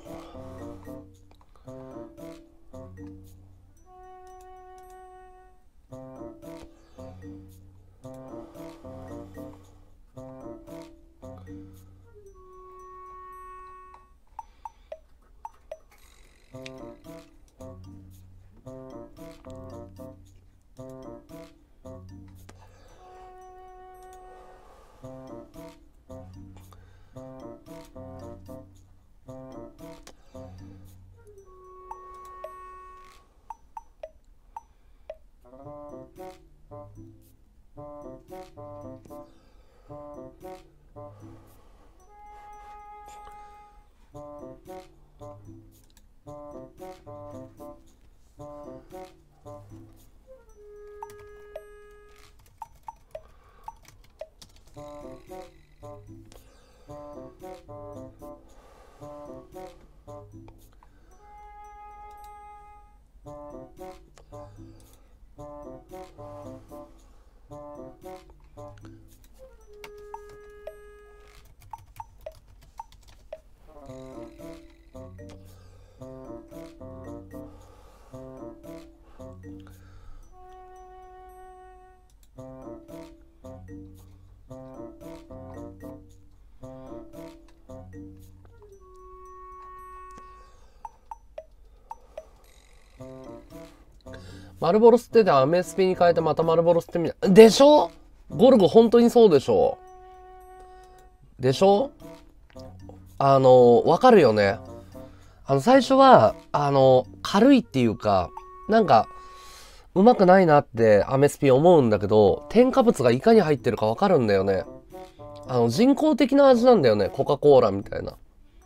マルボロ捨ててアメスピに変えてまたマルボロ捨てみたい。でしょ？ゴルゴ本当にそうでしょ？でしょ？あの、わかるよね。あの、最初は、あの、軽いっていうか、なんか、うまくないなってアメスピ思うんだけど、添加物がいかに入ってるかわかるんだよね。 あの、人工的な味なんだよね。コカ・コーラみたいな。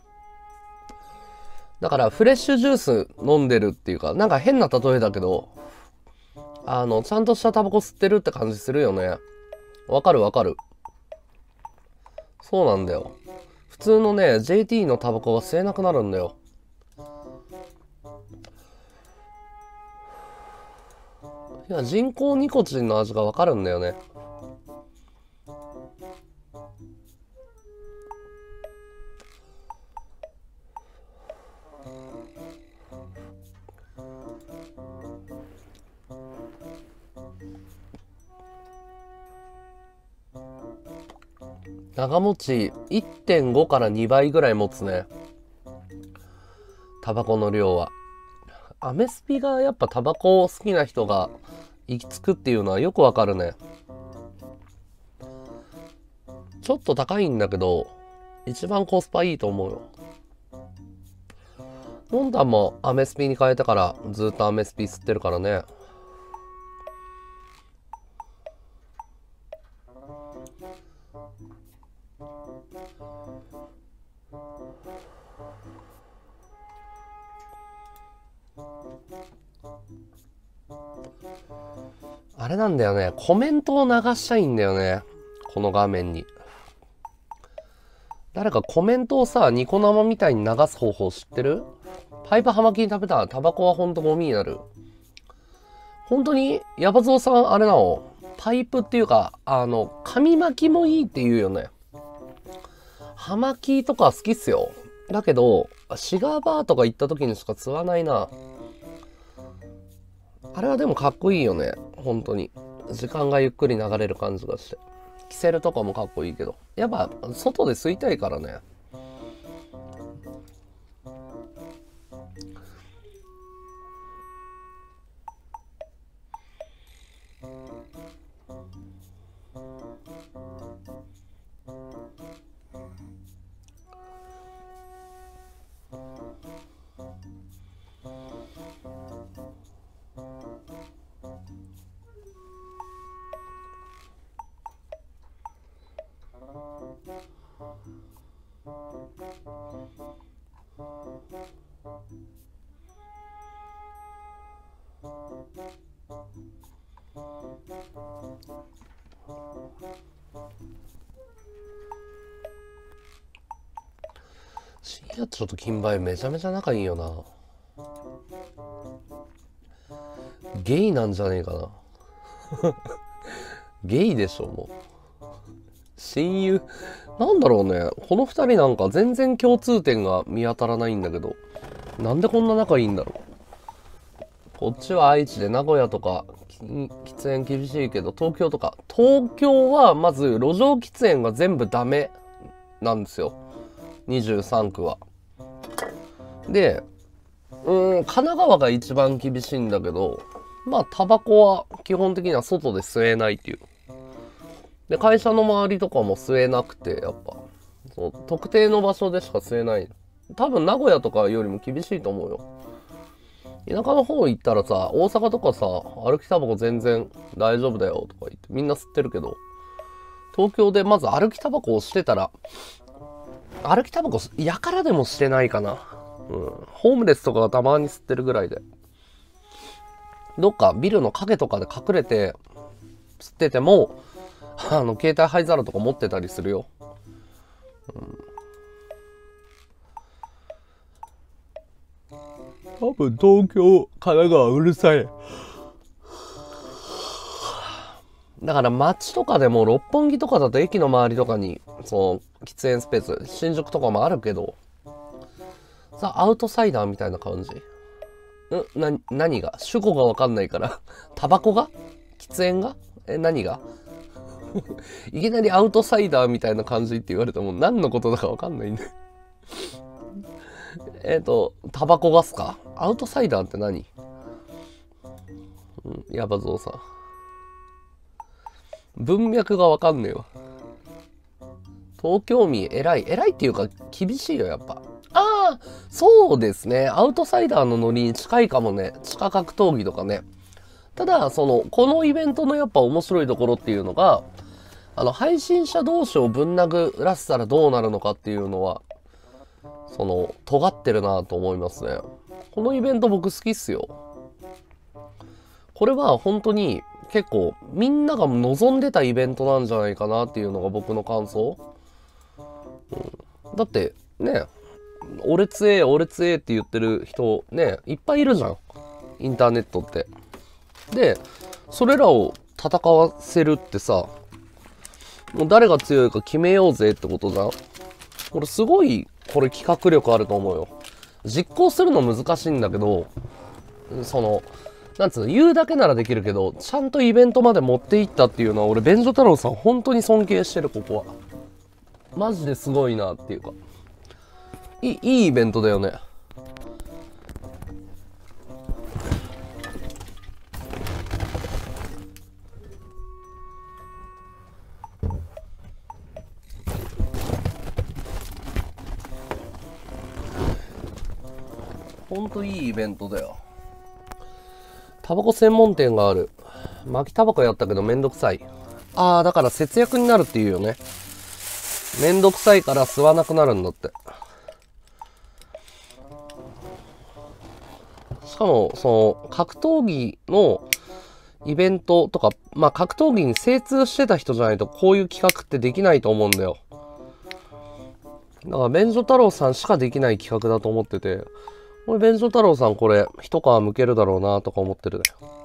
だから、フレッシュジュース飲んでるっていうか、なんか変な例えだけど、あの、ちゃんとしたタバコ吸ってるって感じするよね。わかるわかる。そうなんだよ。普通のね、ジェーティー のタバコが吸えなくなるんだよ。いや、人工ニコチンの味がわかるんだよね。長持ち いってんご からにばいぐらい持つね。タバコの量は。アメスピがやっぱタバコ好きな人が行き着くっていうのはよくわかるね。ちょっと高いんだけど、一番コスパいいと思うよ。モンタンもアメスピに変えてからずっとアメスピ吸ってるからね。あれなんだよね。コメントを流したいんだよね。この画面に。誰かコメントをさ、ニコ生みたいに流す方法知ってる？パイプ葉巻に食べたらタバコはほんとゴミになる。本当にヤバゾウさんあれなの？パイプっていうか、あの、紙巻きもいいって言うよね。葉巻とか好きっすよ。だけど、シガーバーとか行った時にしか吸わないな。あれはでもかっこいいよね。本当に。時間がゆっくり流れる感じがして。キセルとかもかっこいいけど。やっぱ、外で吸いたいからね。深夜ちょっと金梅めちゃめちゃ仲いいよな。ゲイなんじゃねえかな。ゲイでしょ、もう。親友。なんだろうね。この二人なんか全然共通点が見当たらないんだけど。なんでこんな仲いいんだろう。こっちは愛知で名古屋とか喫煙厳しいけど、東京とか。東京はまず路上喫煙が全部ダメなんですよ。にじゅうさんくは。で、うーん、神奈川が一番厳しいんだけど、まあ、タバコは基本的には外で吸えないっていう。で、会社の周りとかも吸えなくて、やっぱ、そう、特定の場所でしか吸えない。多分、名古屋とかよりも厳しいと思うよ。田舎の方行ったらさ、大阪とかさ、歩きタバコ全然大丈夫だよとか言って、みんな吸ってるけど、東京でまず歩きタバコをしてたら、歩きタバコ、やからでもしてないかな。うん。ホームレスとかがたまに吸ってるぐらいで。どっかビルの影とかで隠れて吸ってても、あの、携帯灰皿とか持ってたりするよ。うん、多分東京、神奈川うるさい。だから街とかでも六本木とかだと駅の周りとかに、そう、喫煙スペース、新宿とかもあるけど、さ、アウトサイダーみたいな感じ。んな、何が主語がわかんないから。タバコが喫煙がえ、何がいきなりアウトサイダーみたいな感じって言われても何のことだかわかんないんで。えっと、タバコガスかアウトサイダーって何？うん、ヤバゾウさん。文脈がわかんねえわ。東京民偉い。偉いっていうか厳しいよ、やっぱ。ああ、そうですね。アウトサイダーのノリに近いかもね。地下格闘技とかね。ただ、その、このイベントのやっぱ面白いところっていうのが、 あの、配信者同士をぶん殴らせたらどうなるのかっていうのは、その、尖ってるなと思いますね。このイベント僕好きっすよ。これは本当に結構みんなが望んでたイベントなんじゃないかなっていうのが僕の感想。うん、だってね、俺強え、俺強えって言ってる人ね、いっぱいいるじゃん。インターネットって。で、それらを戦わせるってさ、もう誰が強いか決めようぜってことじゃん。これすごい、これ企画力あると思うよ。実行するの難しいんだけど、その、なんつうの、言うだけならできるけど、ちゃんとイベントまで持っていったっていうのは、俺、便所太郎さん本当に尊敬してる、ここは。マジですごいなっていうか。いい、いいイベントだよね。ほんといいイベントだよ。タバコ専門店がある。巻きタバコやったけどめんどくさい。ああ、だから節約になるっていうよね。めんどくさいから吸わなくなるんだって。しかも、その、格闘技のイベントとか、まあ格闘技に精通してた人じゃないとこういう企画ってできないと思うんだよ。だから、便所太郎さんしかできない企画だと思ってて、俺、便所太郎さんこれ、一皮むけるだろうなとか思ってるね。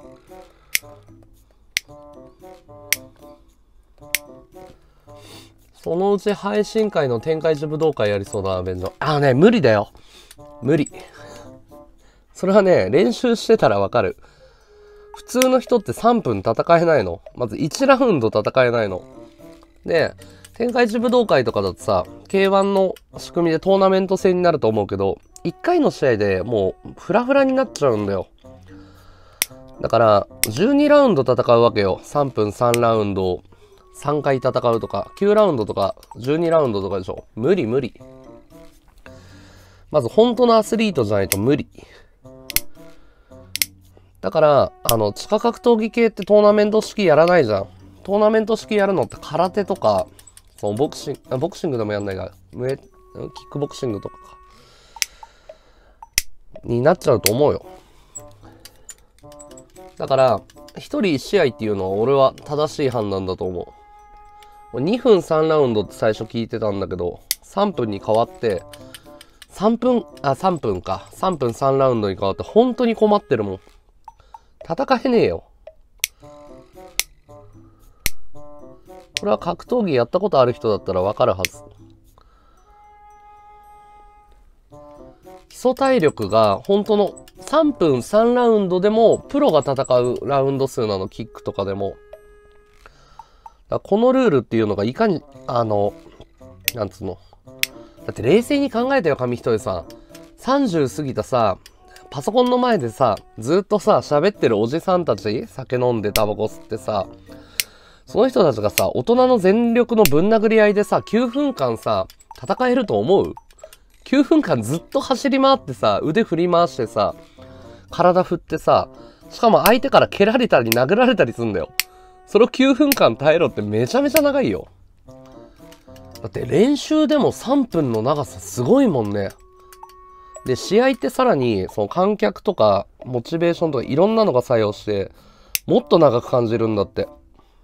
そのうち配信会の展開時武道会やりそうだな、便所。あのね、無理だよ。無理。それはね、練習してたらわかる。普通の人ってさんぷん戦えないの。まずいちラウンド戦えないの。で、天下一武道会とかだとさ、ケーワン の仕組みでトーナメント戦になると思うけど、いっかいの試合でもうフラフラになっちゃうんだよ。だから、じゅうにラウンド戦うわけよ。さんぷんさんラウンドをさんかい戦うとか、きゅうラウンドとか、じゅうにラウンドとかでしょ。無理無理。まず本当のアスリートじゃないと無理。だから、あの、地下格闘技系ってトーナメント式やらないじゃん。トーナメント式やるのって空手とか、そのボクシング、ボクシングでもやんないが、ムエ、キックボクシングとかか。になっちゃうと思うよ。だから、一人一試合っていうのは俺は正しい判断だと思う。にふんさんラウンドって最初聞いてたんだけど、さんぷんに変わって、さんぷん、あ、さんぷんか。さんぷんさんラウンドに変わって本当に困ってるもん。戦えねえよ。これは格闘技やったことある人だったらわかるはず。基礎体力が本当のさんぷんさんラウンドでもプロが戦うラウンド数なの、キックとかでも。だこのルールっていうのがいかに、あの、なんつうの。だって冷静に考えてよ、紙一重さん。さんじゅう過ぎたさ、パソコンの前でさ、ずっとさ、喋ってるおじさんたち、酒飲んでタバコ吸ってさ、その人たちがさ、大人の全力のぶん殴り合いでさ、きゅうふんかんさ、戦えると思う？ きゅう 分間ずっと走り回ってさ、腕振り回してさ、体振ってさ、しかも相手から蹴られたり殴られたりするんだよ。それをきゅうふんかん耐えろってめちゃめちゃ長いよ。だって練習でもさんぷんの長さすごいもんね。で、試合ってさらに、その観客とか、モチベーションとかいろんなのが作用して、もっと長く感じるんだって。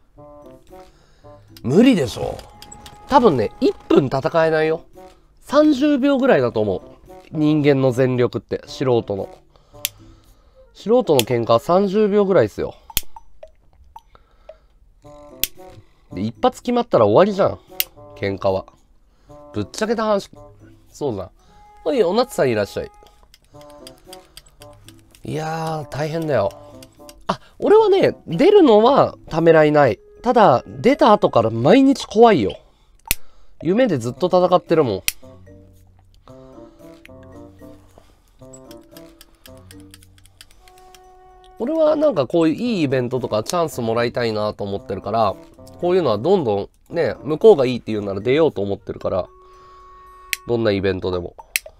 無理でしょ。多分ね、いっぷん戦えないよ。さんじゅうびょうぐらいだと思う。人間の全力って、素人の。素人の喧嘩はさんじゅうびょうぐらいですよ。で、一発決まったら終わりじゃん。喧嘩は。ぶっちゃけた話、そうじゃん。はい、おなつさんいらっしゃい。いやー、大変だよ。あ、俺はね、出るのはためらいない。ただ、出た後から毎日怖いよ。夢でずっと戦ってるもん。俺はなんかこういういいイベントとかチャンスもらいたいなと思ってるから、こういうのはどんどんね、向こうがいいって言うなら出ようと思ってるから、どんなイベントでも。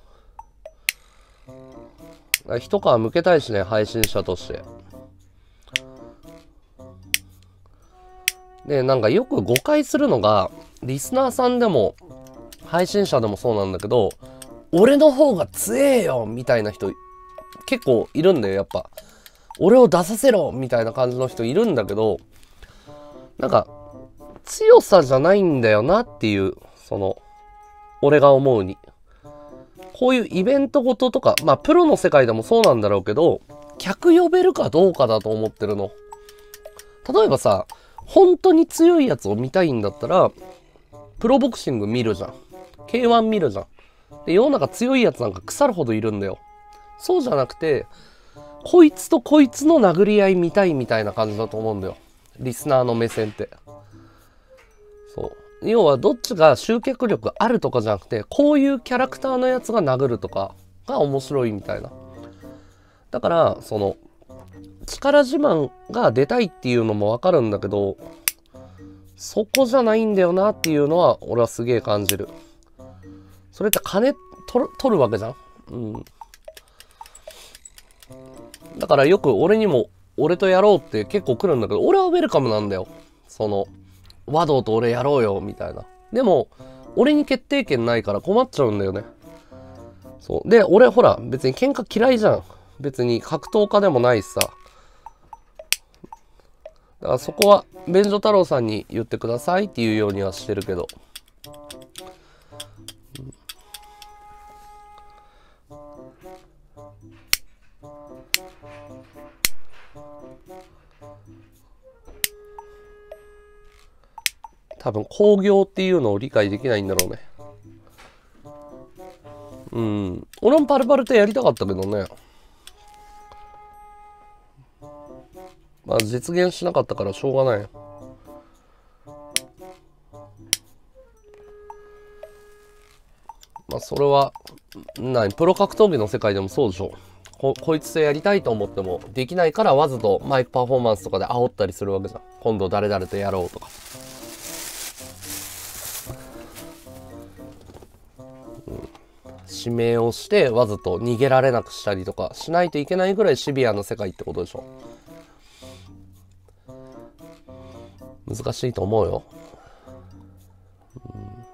一皮向けたいしね、配信者として。 で、なんかよく誤解するのが、リスナーさんでも、配信者でもそうなんだけど、俺の方が強えよみたいな人、結構いるんだよ、やっぱ。俺を出させろみたいな感じの人いるんだけど、なんか、強さじゃないんだよなっていう、その、俺が思うに。こういうイベントごととか、まあ、プロの世界でもそうなんだろうけど、客呼べるかどうかだと思ってるの。例えばさ、本当に強いやつを見たいんだったら、プロボクシング見るじゃん。ケーワン 見るじゃん。で、世の中強いやつなんか腐るほどいるんだよ。そうじゃなくて、こいつとこいつの殴り合い見たいみたいな感じだと思うんだよ。リスナーの目線って。そう。要はどっちが集客力あるとかじゃなくて、こういうキャラクターのやつが殴るとかが面白いみたいな。だから、その、力自慢が出たいっていうのもわかるんだけど、そこじゃないんだよなっていうのは俺はすげえ感じる。それって金取る、取るわけじゃん。うん。だからよく俺にも俺とやろうって結構来るんだけど、俺はウェルカムなんだよ。その、和道と俺やろうよみたいな。でも、俺に決定権ないから困っちゃうんだよね。そう。で、俺ほら別に喧嘩嫌いじゃん。別に格闘家でもないしさ。だからそこは便所太郎さんに言ってくださいっていうようにはしてるけど。多分興行っていうのを理解できないんだろうね。うん。俺もパルパルとやりたかったけどね。まあ実現しなかったからしょうがない。まあそれは、何プロ格闘技の世界でもそうでしょ。こ、こいつとやりたいと思ってもできないからわざとマイクパフォーマンスとかで煽ったりするわけじゃん。今度誰々とやろうとか。うん、指名をしてわざと逃げられなくしたりとかしないといけないぐらいシビアな世界ってことでしょ。難しいと思うよ。うん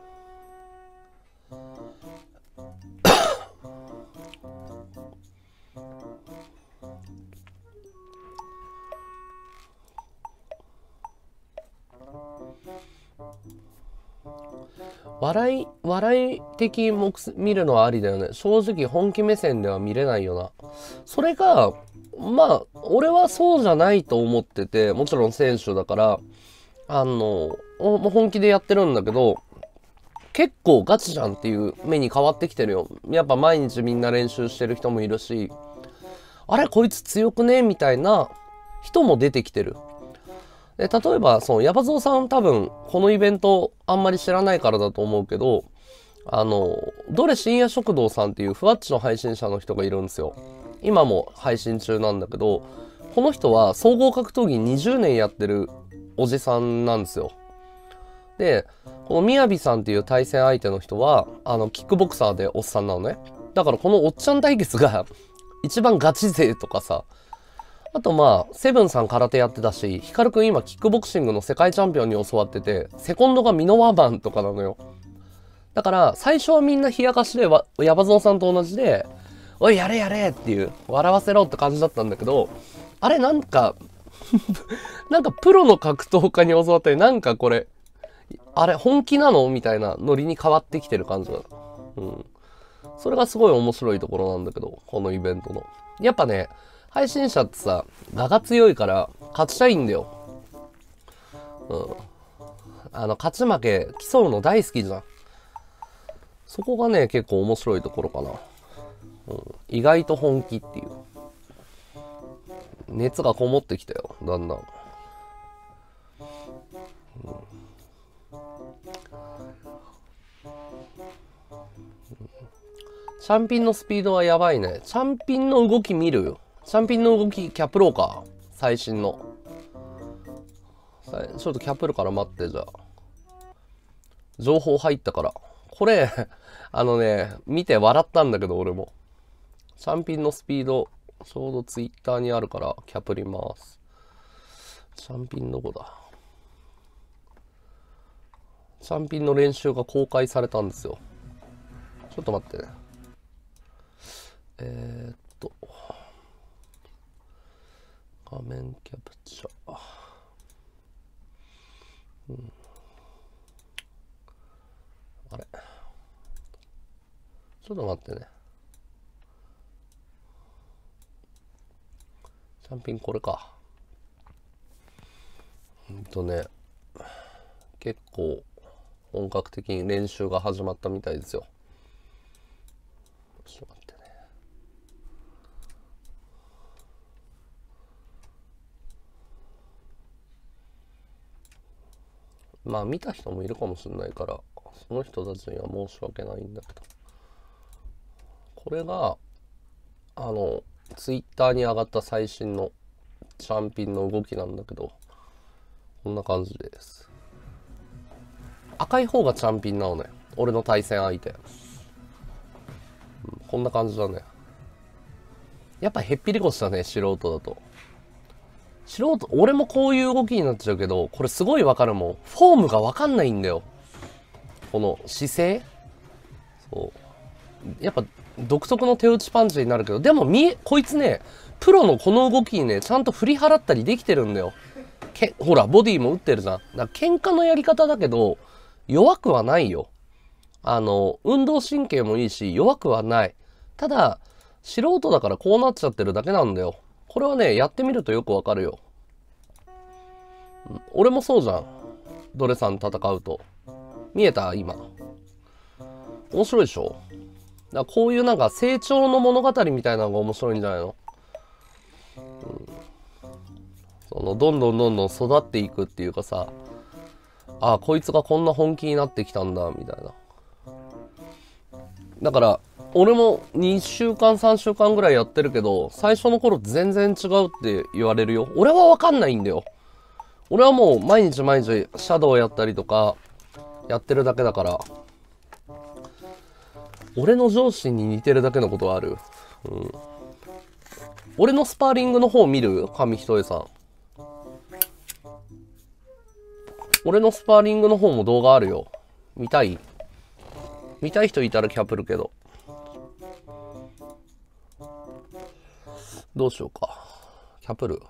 笑い、笑い的目見るのはありだよね。正直本気目線では見れないよな。それが、まあ、俺はそうじゃないと思ってて、もちろん選手だから、あの、本気でやってるんだけど、結構ガチじゃんっていう目に変わってきてるよ。やっぱ毎日みんな練習してる人もいるし、あれこいつ強くねみたいな人も出てきてる。で、例えば、その、ヤバゾウさん多分、このイベントあんまり知らないからだと思うけど、あの、ドレ深夜食堂さんっていうふわっちの配信者の人がいるんですよ。今も配信中なんだけど、この人は総合格闘技にじゅうねんやってるおじさんなんですよ。で、このみやびさんっていう対戦相手の人は、あの、キックボクサーでおっさんなのね。だからこのおっちゃん対決が一番ガチ勢とかさ、あとまあ、セブンさん空手やってたし、ヒカルくん今キックボクシングの世界チャンピオンに教わってて、セコンドがミノワマンとかなのよ。だから、最初はみんな冷やかしで、ヤバゾウさんと同じで、おいやれやれっていう、笑わせろって感じだったんだけど、あれなんか、なんかプロの格闘家に教わったり、なんかこれ、あれ本気なのみたいなノリに変わってきてる感じだ。うん。それがすごい面白いところなんだけど、このイベントの。やっぱね、配信者ってさ、我が強いから勝ちたいんだよ。うん。あの、勝ち負け競うの大好きじゃん。そこがね、結構面白いところかな。うん。意外と本気っていう。熱がこもってきたよ、だんだん。うん、チャンピンのスピードはやばいね。チャンピンの動き見る？チャンピンの動き、キャプローか。最新の。ちょっとキャプるから待って、じゃあ。情報入ったから。これ、あのね、見て笑ったんだけど、俺も。チャンピンのスピード、ちょうどツイッターにあるから、キャプります。チャンピンどこだ？ チャンピンの練習が公開されたんですよ。ちょっと待ってね。えー、っと、画面キャプチャー。うん、あれちょっと待ってね。チャンピンこれか。うんとね、結構本格的に練習が始まったみたいですよ。ちょっと待ってね。まあ見た人もいるかもしれないから、その人たちには申し訳ないんだけど。これが、あの、ツイッターに上がった最新のチャンピンの動きなんだけど、こんな感じです。赤い方がチャンピンなのね。俺の対戦相手。うん、こんな感じだね。やっぱへっぴり腰だね、素人だと。素人、俺もこういう動きになっちゃうけど、これすごいわかるもん。フォームがわかんないんだよ。この姿勢。そう。やっぱ独特の手打ちパンチになるけど、でも見え、こいつね、プロのこの動きにね、ちゃんと振り払ったりできてるんだよ。けほら、ボディも打ってるじゃん。だから喧嘩のやり方だけど、弱くはないよ。あの、運動神経もいいし、弱くはない。ただ、素人だからこうなっちゃってるだけなんだよ。これはね、やってみるとよくわかるよ。俺もそうじゃん。ドレさん戦うと。見えた今。面白いでしょ？だからこういうなんか成長の物語みたいなのが面白いんじゃないの？うん、そのどんどんどんどん育っていくっていうかさ、ああこいつがこんな本気になってきたんだみたいな。だから俺もにしゅうかんさんしゅうかんぐらいやってるけど、最初の頃全然違うって言われるよ。俺は分かんないんだよ。俺はもう毎日毎日シャドウやったりとかやってるだけだから、俺の上司に似てるだけのことはある。うん、俺のスパーリングの方見る？上一重さん。俺のスパーリングの方も動画あるよ。見たい？見たい人いたらキャプるけど。どうしようか。キャプる。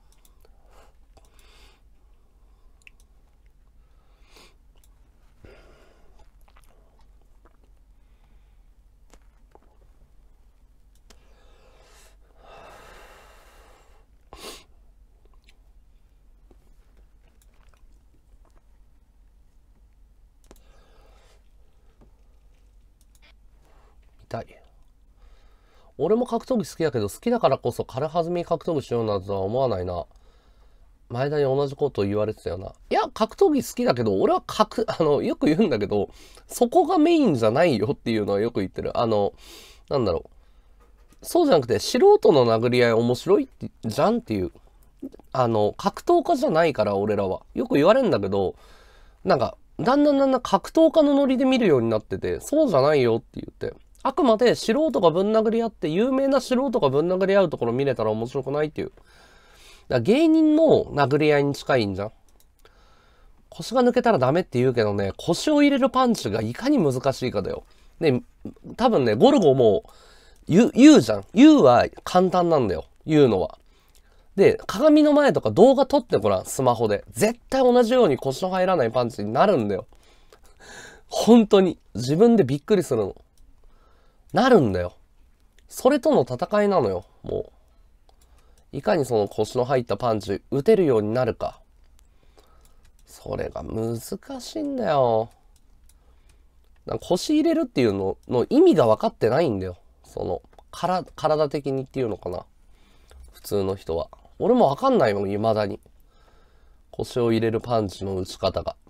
見たい。俺も格闘技好きだけど、好きだからこそ軽はずみ格闘技しようなんては思わないな。前田に同じことを言われてたよな。いや、格闘技好きだけど、俺は格、あの、よく言うんだけど、そこがメインじゃないよっていうのはよく言ってる。あの、なんだろう。そうじゃなくて、素人の殴り合い面白いってじゃんっていう。あの、格闘家じゃないから、俺らは。よく言われるんだけど、なんか、だんだんだんだん格闘家のノリで見るようになってて、そうじゃないよって言って。あくまで素人がぶん殴り合って、有名な素人がぶん殴り合うところ見れたら面白くないっていう。だから芸人の殴り合いに近いんじゃん。腰が抜けたらダメって言うけどね、腰を入れるパンチがいかに難しいかだよ。で、多分ね、ゴルゴも言う、言うじゃん。言うは簡単なんだよ。言うのは。で、鏡の前とか動画撮ってごらん、スマホで。絶対同じように腰の入らないパンチになるんだよ。本当に。自分でびっくりするの。なるんだよ。それとの戦いなのよ、もう。いかにその腰の入ったパンチ打てるようになるか。それが難しいんだよ。なんか腰入れるっていうのの意味が分かってないんだよ。その、から体的にっていうのかな。普通の人は。俺も分かんないもん、未だに。腰を入れるパンチの打ち方が。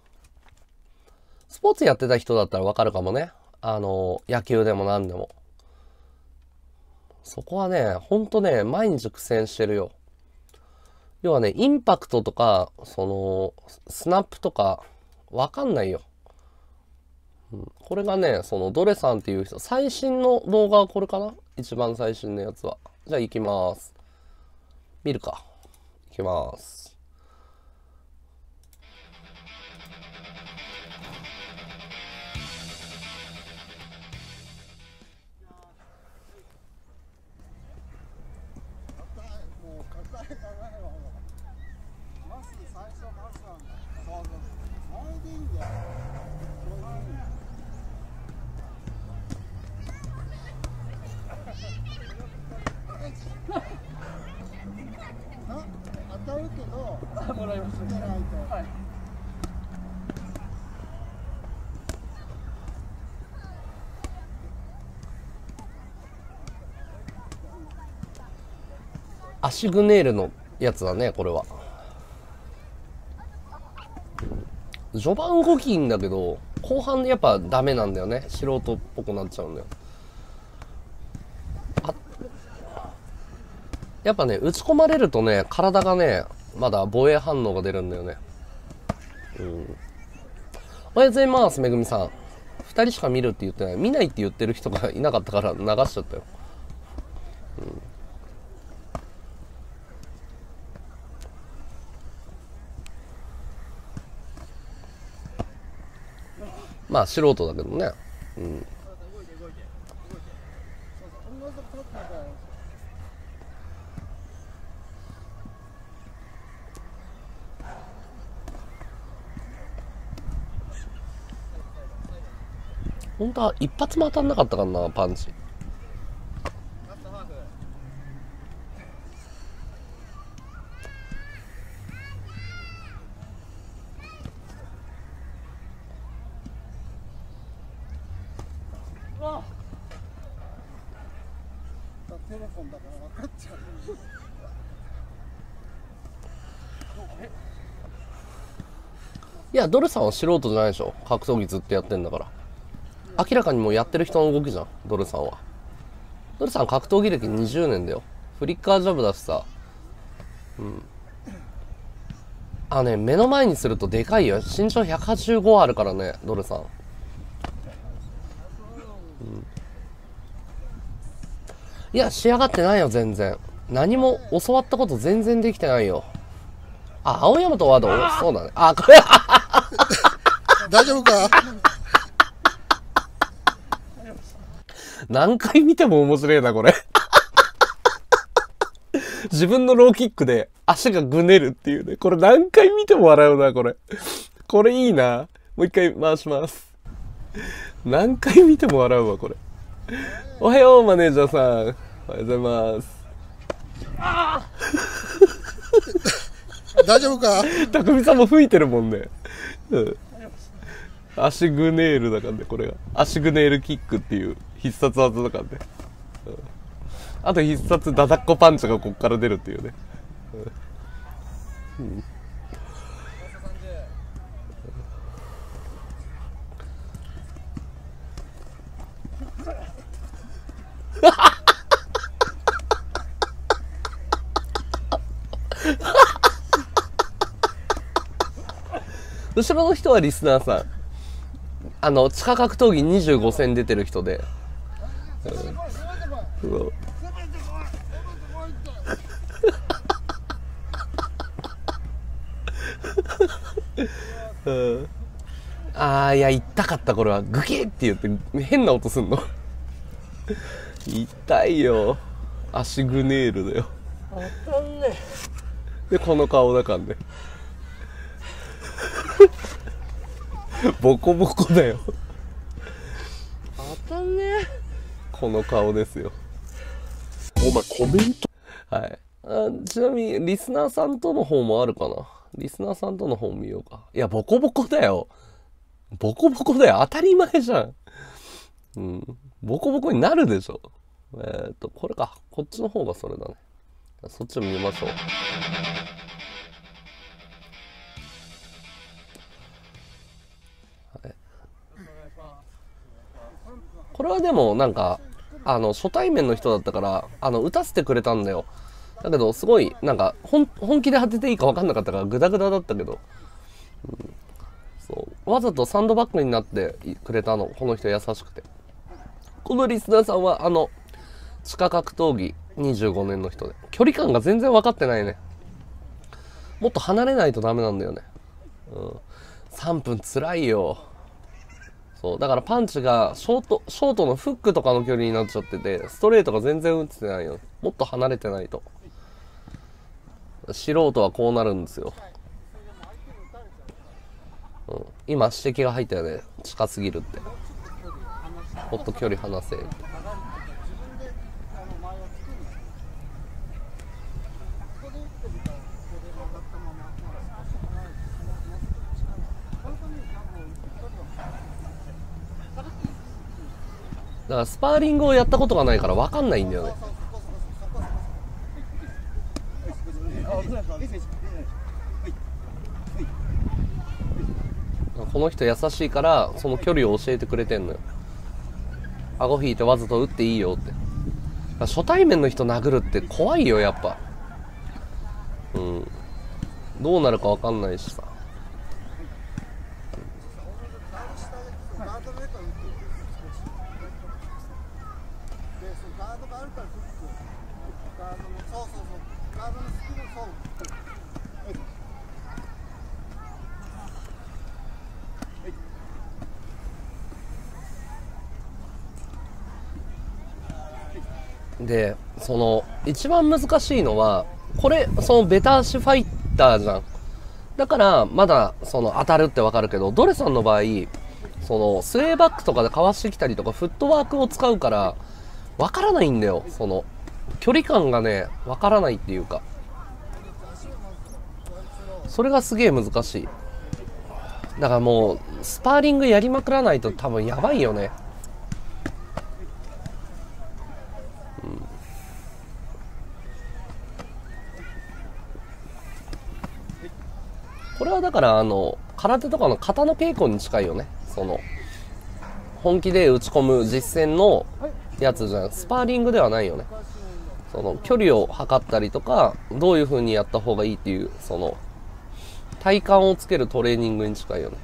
スポーツやってた人だったら分かるかもね。あの、野球でも何でも。そこはね、ほんとね、毎日苦戦してるよ。要はね、インパクトとか、その、スナップとか、わかんないよ。うん、これがね、その、ドレさんっていう人、最新の動画はこれかな？一番最新のやつは。じゃあ行きます。見るか。行きます。 足グネールのやつだね、これは。序盤動きいいんだけど、後半やっぱダメなんだよね。素人っぽくなっちゃうんだよ。あ、やっぱね、打ち込まれるとね、体がね、まだ防衛反応が出るんだよね。うん。おはようございます、めぐみさん。二人しか見るって言ってない。見ないって言ってる人がいなかったから流しちゃったよ。うん。まあ素人だけどね。うん。本当は一発も当たんなかったかな、パンチ。 テレフォンだから分かっちゃう。 いや、ドルさんは素人じゃないでしょ。格闘技ずっとやってんだから。明らかにもうやってる人の動きじゃん、ドルさんは。ドルさん格闘技歴にじゅうねんだよ。フリッカージャブだしさ。うん。あね、目の前にするとでかいよ。身長ひゃくはちじゅうごあるからね、ドルさん。うん。いや、仕上がってないよ、全然。何も教わったこと全然できてないよ。あ、青山とワード、そうだね。あ、これ大丈夫か？ 何回見ても面白いな、これ。自分のローキックで足がぐねるっていうね。これ何回見ても笑うな、これ。これいいな。もう一回回します。何回見ても笑うわ、これ。おはよう、マネージャーさん。おはようございます。あ大丈夫か？ たくみさんも吹いてるもんね。うん。足グネールだからね、これが。足グネールキックっていう必殺技だからね。うん、あと必殺ダダッコパンチがこっから出るっていうね。うんうん後ろの人はリスナーさん。あの、地下格闘技にじゅうご戦出てる人で。うん、うん、あー、いや、痛かった、これは。グキッって言って、変な音すんの。痛いよ。足グネールだよ。 当たんねで、この顔だからね。ボコボコだよ。 当たんねこの顔ですよ。 お前コメント。 はい。あ、ちなみに、リスナーさんとの方もあるかな。リスナーさんとの方見ようか。いや、ボコボコだよ。ボコボコだよ。当たり前じゃん。うん。ボコボコになるでしょ。えっと、これか。こっちの方がそれだね。そっちを見ましょう。これはでもなんかあの初対面の人だったからあの打たせてくれたんだよ。だけどすごいなんか本気で当てていいか分かんなかったからグダグダだったけど、うん、そうわざとサンドバッグになってくれたの。この人優しくて。このリスナーさんはあの地下格闘技にじゅうごねんの人で距離感が全然分かってないね。もっと離れないとダメなんだよね。うん、さんぷんつらいよ。そうだからパンチがショートショートのフックとかの距離になっちゃっててストレートが全然打ってないよ。もっと離れてないと。素人はこうなるんですよ。うん、今指摘が入ったよね。近すぎるって。もっと距離離せ。だからスパーリングをやったことがないから分かんないんだよね。 この人優しいからその距離を教えてくれてんのよ。顎引いてわざと打っていいよって。初対面の人殴るって怖いよやっぱ。うん、どうなるか分かんないしさ。で、その一番難しいのはこれ、そのベタ足ファイターじゃん。だからまだその当たるってわかるけど、ドレさんの場合そのスウェーバックとかでかわしてきたりとかフットワークを使うからわからないんだよ。その距離感がねわからないっていうか、それがすげえ難しい。だからもうスパーリングやりまくらないと多分やばいよね。これはだからあの空手とかの型の稽古に近いよね。その本気で打ち込む実践のやつじゃん。スパーリングではないよね。その距離を測ったりとかどういう風にやった方がいいっていう、その体幹をつけるトレーニングに近いよね。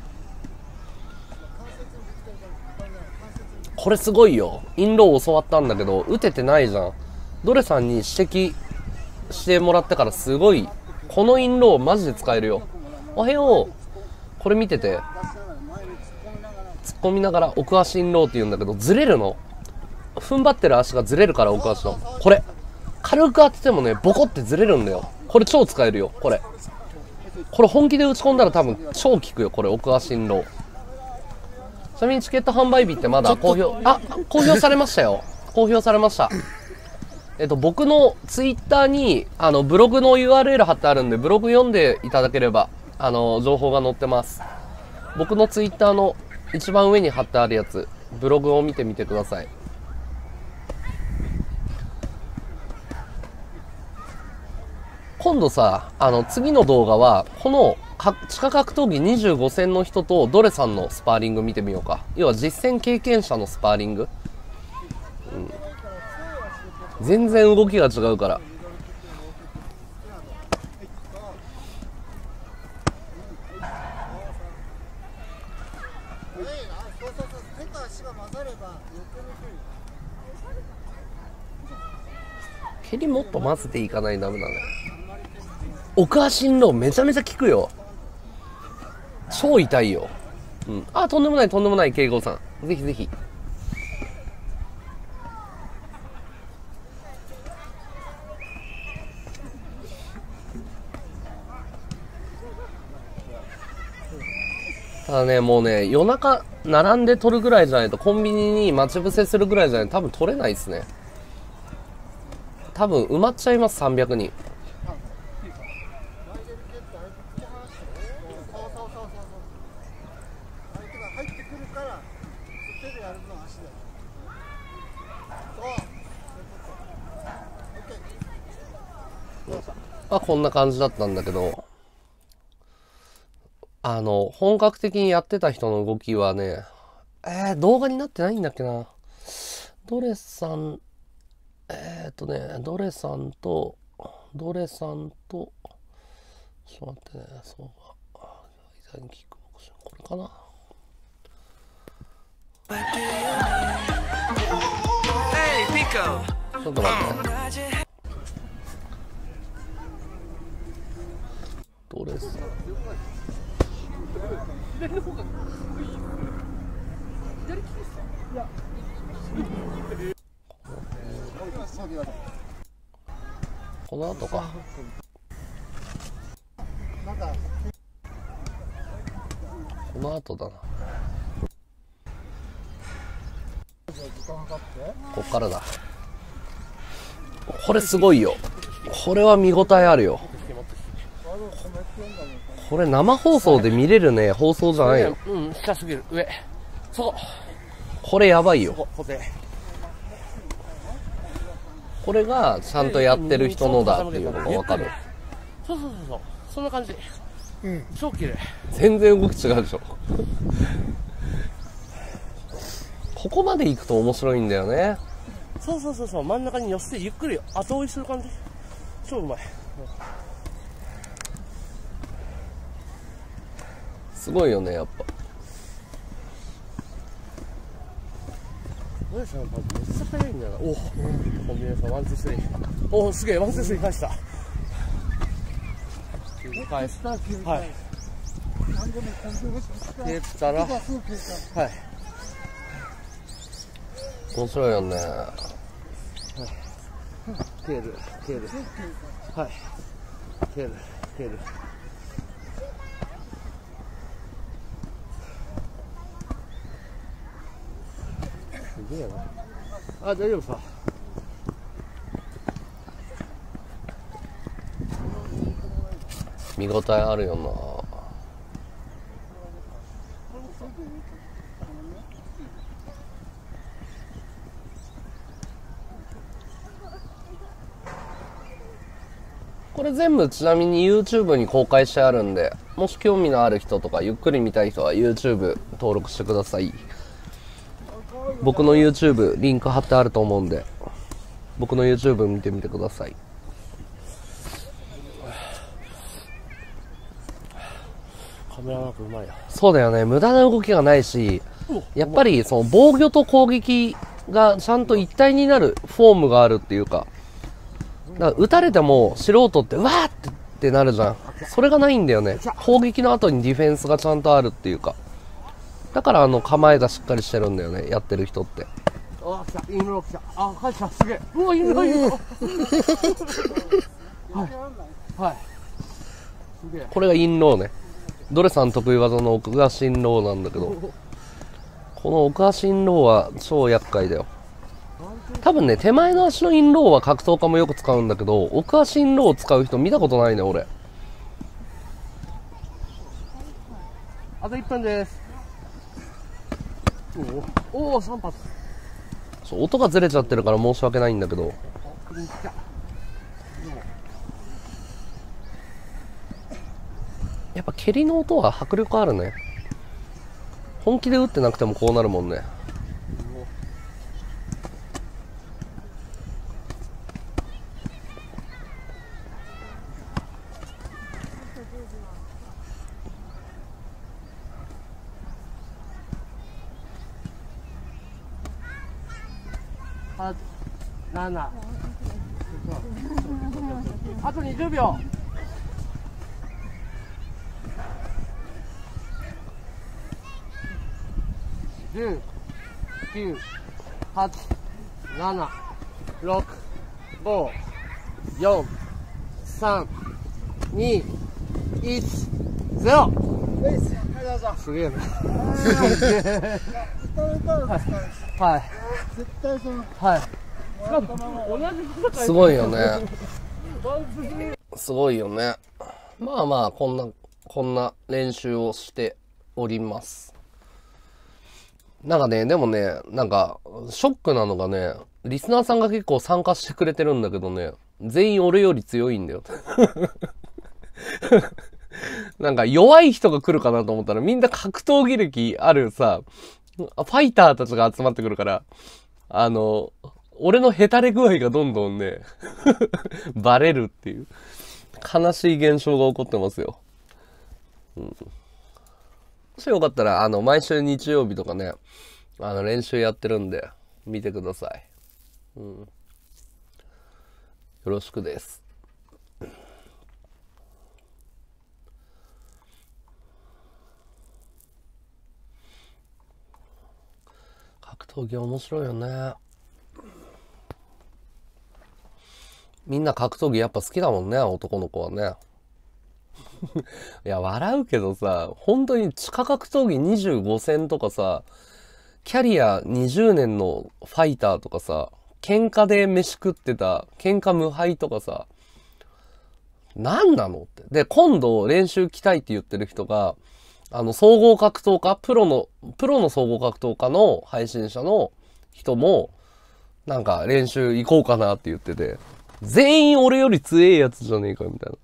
これすごいよ。インローを教わったんだけど打ててないじゃん。ドレさんに指摘してもらってからすごい、このインローマジで使えるよ。おはよう。これ見てて、突っ込みながら奥足インローって言うんだけど、ずれるの。踏ん張ってる足がずれるから、奥足の。これ軽く当ててもねボコってずれるんだよ。これ超使えるよ。これこれ本気で打ち込んだら多分超効くよ。これ奥足インロー。ちなみにチケット販売日ってまだ公表、あ、公表されましたよ。公表されました。えっと僕のツイッターにあのブログの ユーアールエル 貼ってあるんで、ブログ読んでいただければあの情報が載ってます。僕のツイッターの一番上に貼ってあるやつ、ブログを見てみてください。今度さ、あの次の動画はこの地下格闘技にじゅうご戦の人とドレさんのスパーリング見てみようか。要は実戦経験者のスパーリング、うん、全然動きが違うから。蹴りもっと混ぜていかないとダメだね。奥足インローめちゃめちゃ効くよ。超痛いよ。うん。あ、とんでもないとんでもない、慶吾さん。ぜひぜひ。ただね、もうね、夜中並んで取るぐらいじゃないと、コンビニに待ち伏せするぐらいじゃないと多分取れないですね。多分埋まっちゃいます、さんびゃくにん。まあこんな感じだったんだけど、あの本格的にやってた人の動きはね、えー、動画になってないんだっけな。ドレさん、えー、っとね、ドレさんとドレさんとちょっと待ってね、そう間にキックボクシング、これかな。ちょっと待ってね。ドレさん、この後か。この後だな。こっからだ。これすごいよ。これは見応えあるよ。これ生放送で見れるね、放送じゃないよ。 うん、近すぎる。上。そう。 これやばいよ。これがちゃんとやってる人のだっていうのがわかる。 そうそうそうそう。そんな感じ。うん。超綺麗。 全然動き違うでしょ。ここまで行くと面白いんだよね。 そうそうそうそう。真ん中に寄せてゆっくり後追いする感じ。超うまい。 すごいよね、やっぱ。 お姉さんのパンめっちゃ速いんだよな。おお、コンビネーションワンツースリー。おお、すげえ、ワンツースリー返した。返した。はい。蹴ったら、はい。 面白いよね。 はい。蹴る、蹴る。はい。蹴る、蹴る。すげえな。あ、大丈夫か。 見応えあるよな。これ全部ちなみに YouTube に公開してあるんで、もし興味のある人とかゆっくり見たい人は YouTube 登録してください。僕の YouTube リンク貼ってあると思うんで、僕の YouTube 見てみてください。 カメラワークうまいよ。 そうだよね、無駄な動きがないし、やっぱりその防御と攻撃がちゃんと一体になるフォームがあるっていうか、だから打たれても素人ってうわーってってなるじゃん。それがないんだよね。攻撃の後にディフェンスがちゃんとあるっていうか、だからあの構えがしっかりしてるんだよね、やってる人って。 あ、来た、インロー来た。あ、返した、すげえ。うわ、インロー、インロー。はい。はい。すげえ。 これがインローね。ドレさん得意技の奥足インローなんだけど、この奥足インローは超厄介だよ。多分ね、手前の足のインローは格闘家もよく使うんだけど、奥足インローを使う人見たことないね、俺。 あといっぷんです。おお、さん発。 そう、音がずれちゃってるから申し訳ないんだけど。やっぱ蹴りの音は迫力あるね。本気で打ってなくてもこうなるもんね。 はち、なな。あとにじゅうびょう。じゅう、きゅう、はち、なな、ろく、ご、よん、さん、に、いち、ゼロ。すげえな。はい。絶対その。はい。 すごいよね。すごいよね。まあまあ、こんな、こんな練習をしております。なんかね、でもね、なんか、ショックなのがね、リスナーさんが結構参加してくれてるんだけどね、全員俺より強いんだよ。なんか弱い人が来るかなと思ったらみんな格闘技歴あるさ、ファイターたちが集まってくるから、あの、俺のヘタレ具合がどんどんね、バレるっていう、悲しい現象が起こってますよ。うん、もしよかったら、あの、毎週日曜日とかね、あの、練習やってるんで、見てください。うん。よろしくです。格闘技面白いよね。みんな格闘技やっぱ好きだもんね、男の子はね。いや、笑うけどさ、本当に地下格闘技にじゅうご戦とかさ、キャリアにじゅうねんのファイターとかさ、喧嘩で飯食ってた、喧嘩無敗とかさ、何なのって。で、今度練習来たいって言ってる人が、あの、総合格闘家、プロの、プロの総合格闘家の配信者の人も、なんか練習行こうかなって言ってて、全員俺より強えやつじゃねえかみたいな。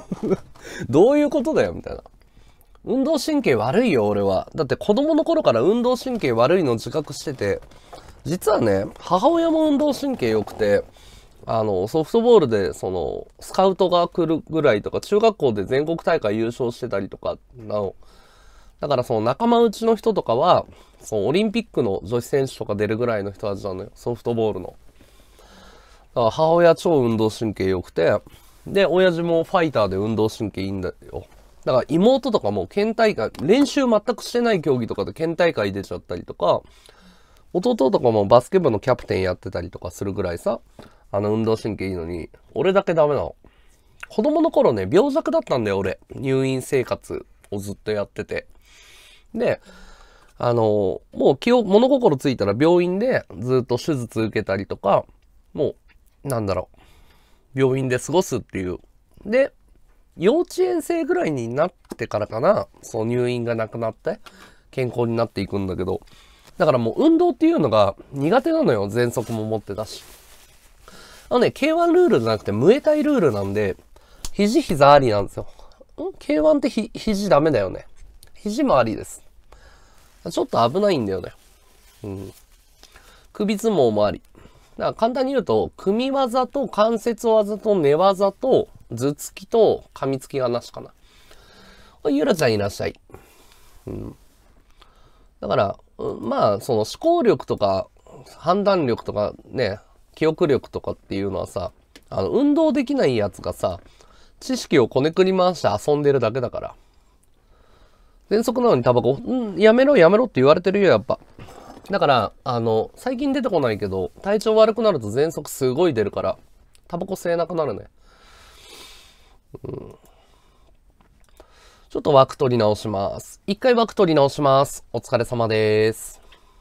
どういうことだよみたいな。運動神経悪いよ、俺は。だって子供の頃から運動神経悪いの自覚してて、実はね、母親も運動神経良くて、あの、ソフトボールで、その、スカウトが来るぐらいとか、中学校で全国大会優勝してたりとか、なの。だからその仲間内の人とかは、そのオリンピックの女子選手とか出るぐらいの人たちなのよ。ソフトボールの。だから母親超運動神経良くて、で、親父もファイターで運動神経いいんだよ。だから妹とかも県大会、練習全くしてない競技とかで県大会出ちゃったりとか、弟とかもバスケ部のキャプテンやってたりとかするぐらいさ、あの運動神経いいのに、俺だけダメなの。子供の頃ね、病弱だったんだよ、俺。入院生活をずっとやってて。で、あの、もう気を、物心ついたら病院でずっと手術受けたりとか、もう、なんだろう、病院で過ごすっていう。で、幼稚園生ぐらいになってからかな、そう入院がなくなって、健康になっていくんだけど、だからもう運動っていうのが苦手なのよ、喘息も持ってたし。あのね、ケーワン ルールじゃなくて、ムエタイルールなんで、肘膝ありなんですよ。ん ケーワン ってひ、肘ダメだよね。肘もありです。ちょっと危ないんだよね。うん。首相撲もあり。だから簡単に言うと、組み技と関節技と寝技と頭突きと噛みつきがなしかな。ゆらちゃんいらっしゃい。うん。だから、まあ、その思考力とか判断力とかね、記憶力とかっていうのはさ、あの、運動できないやつがさ、知識をこねくり回して遊んでるだけだから。喘息なのにタバコ、うん、やめろやめろって言われてるよ、やっぱ。だから、あの、最近出てこないけど、体調悪くなると喘息すごい出るから、タバコ吸えなくなるね。うん。ちょっと枠取り直します。一回枠取り直します。お疲れ様です。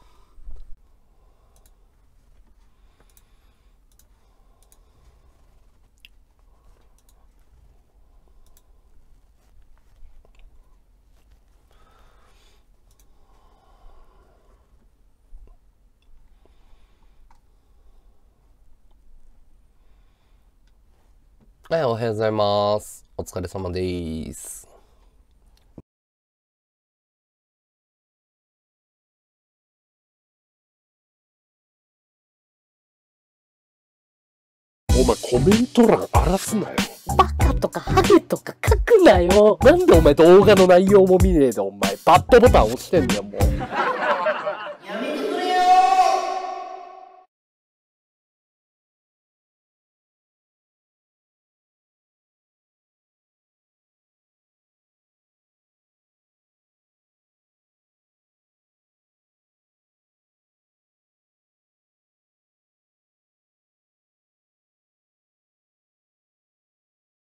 はい、おはようございます。お疲れ様です。お前コメント欄荒らすなよ。 バカとかハゲとか書くなよ。 なんでお前動画の内容も見ねえでお前バッドボタン押してんだよもう。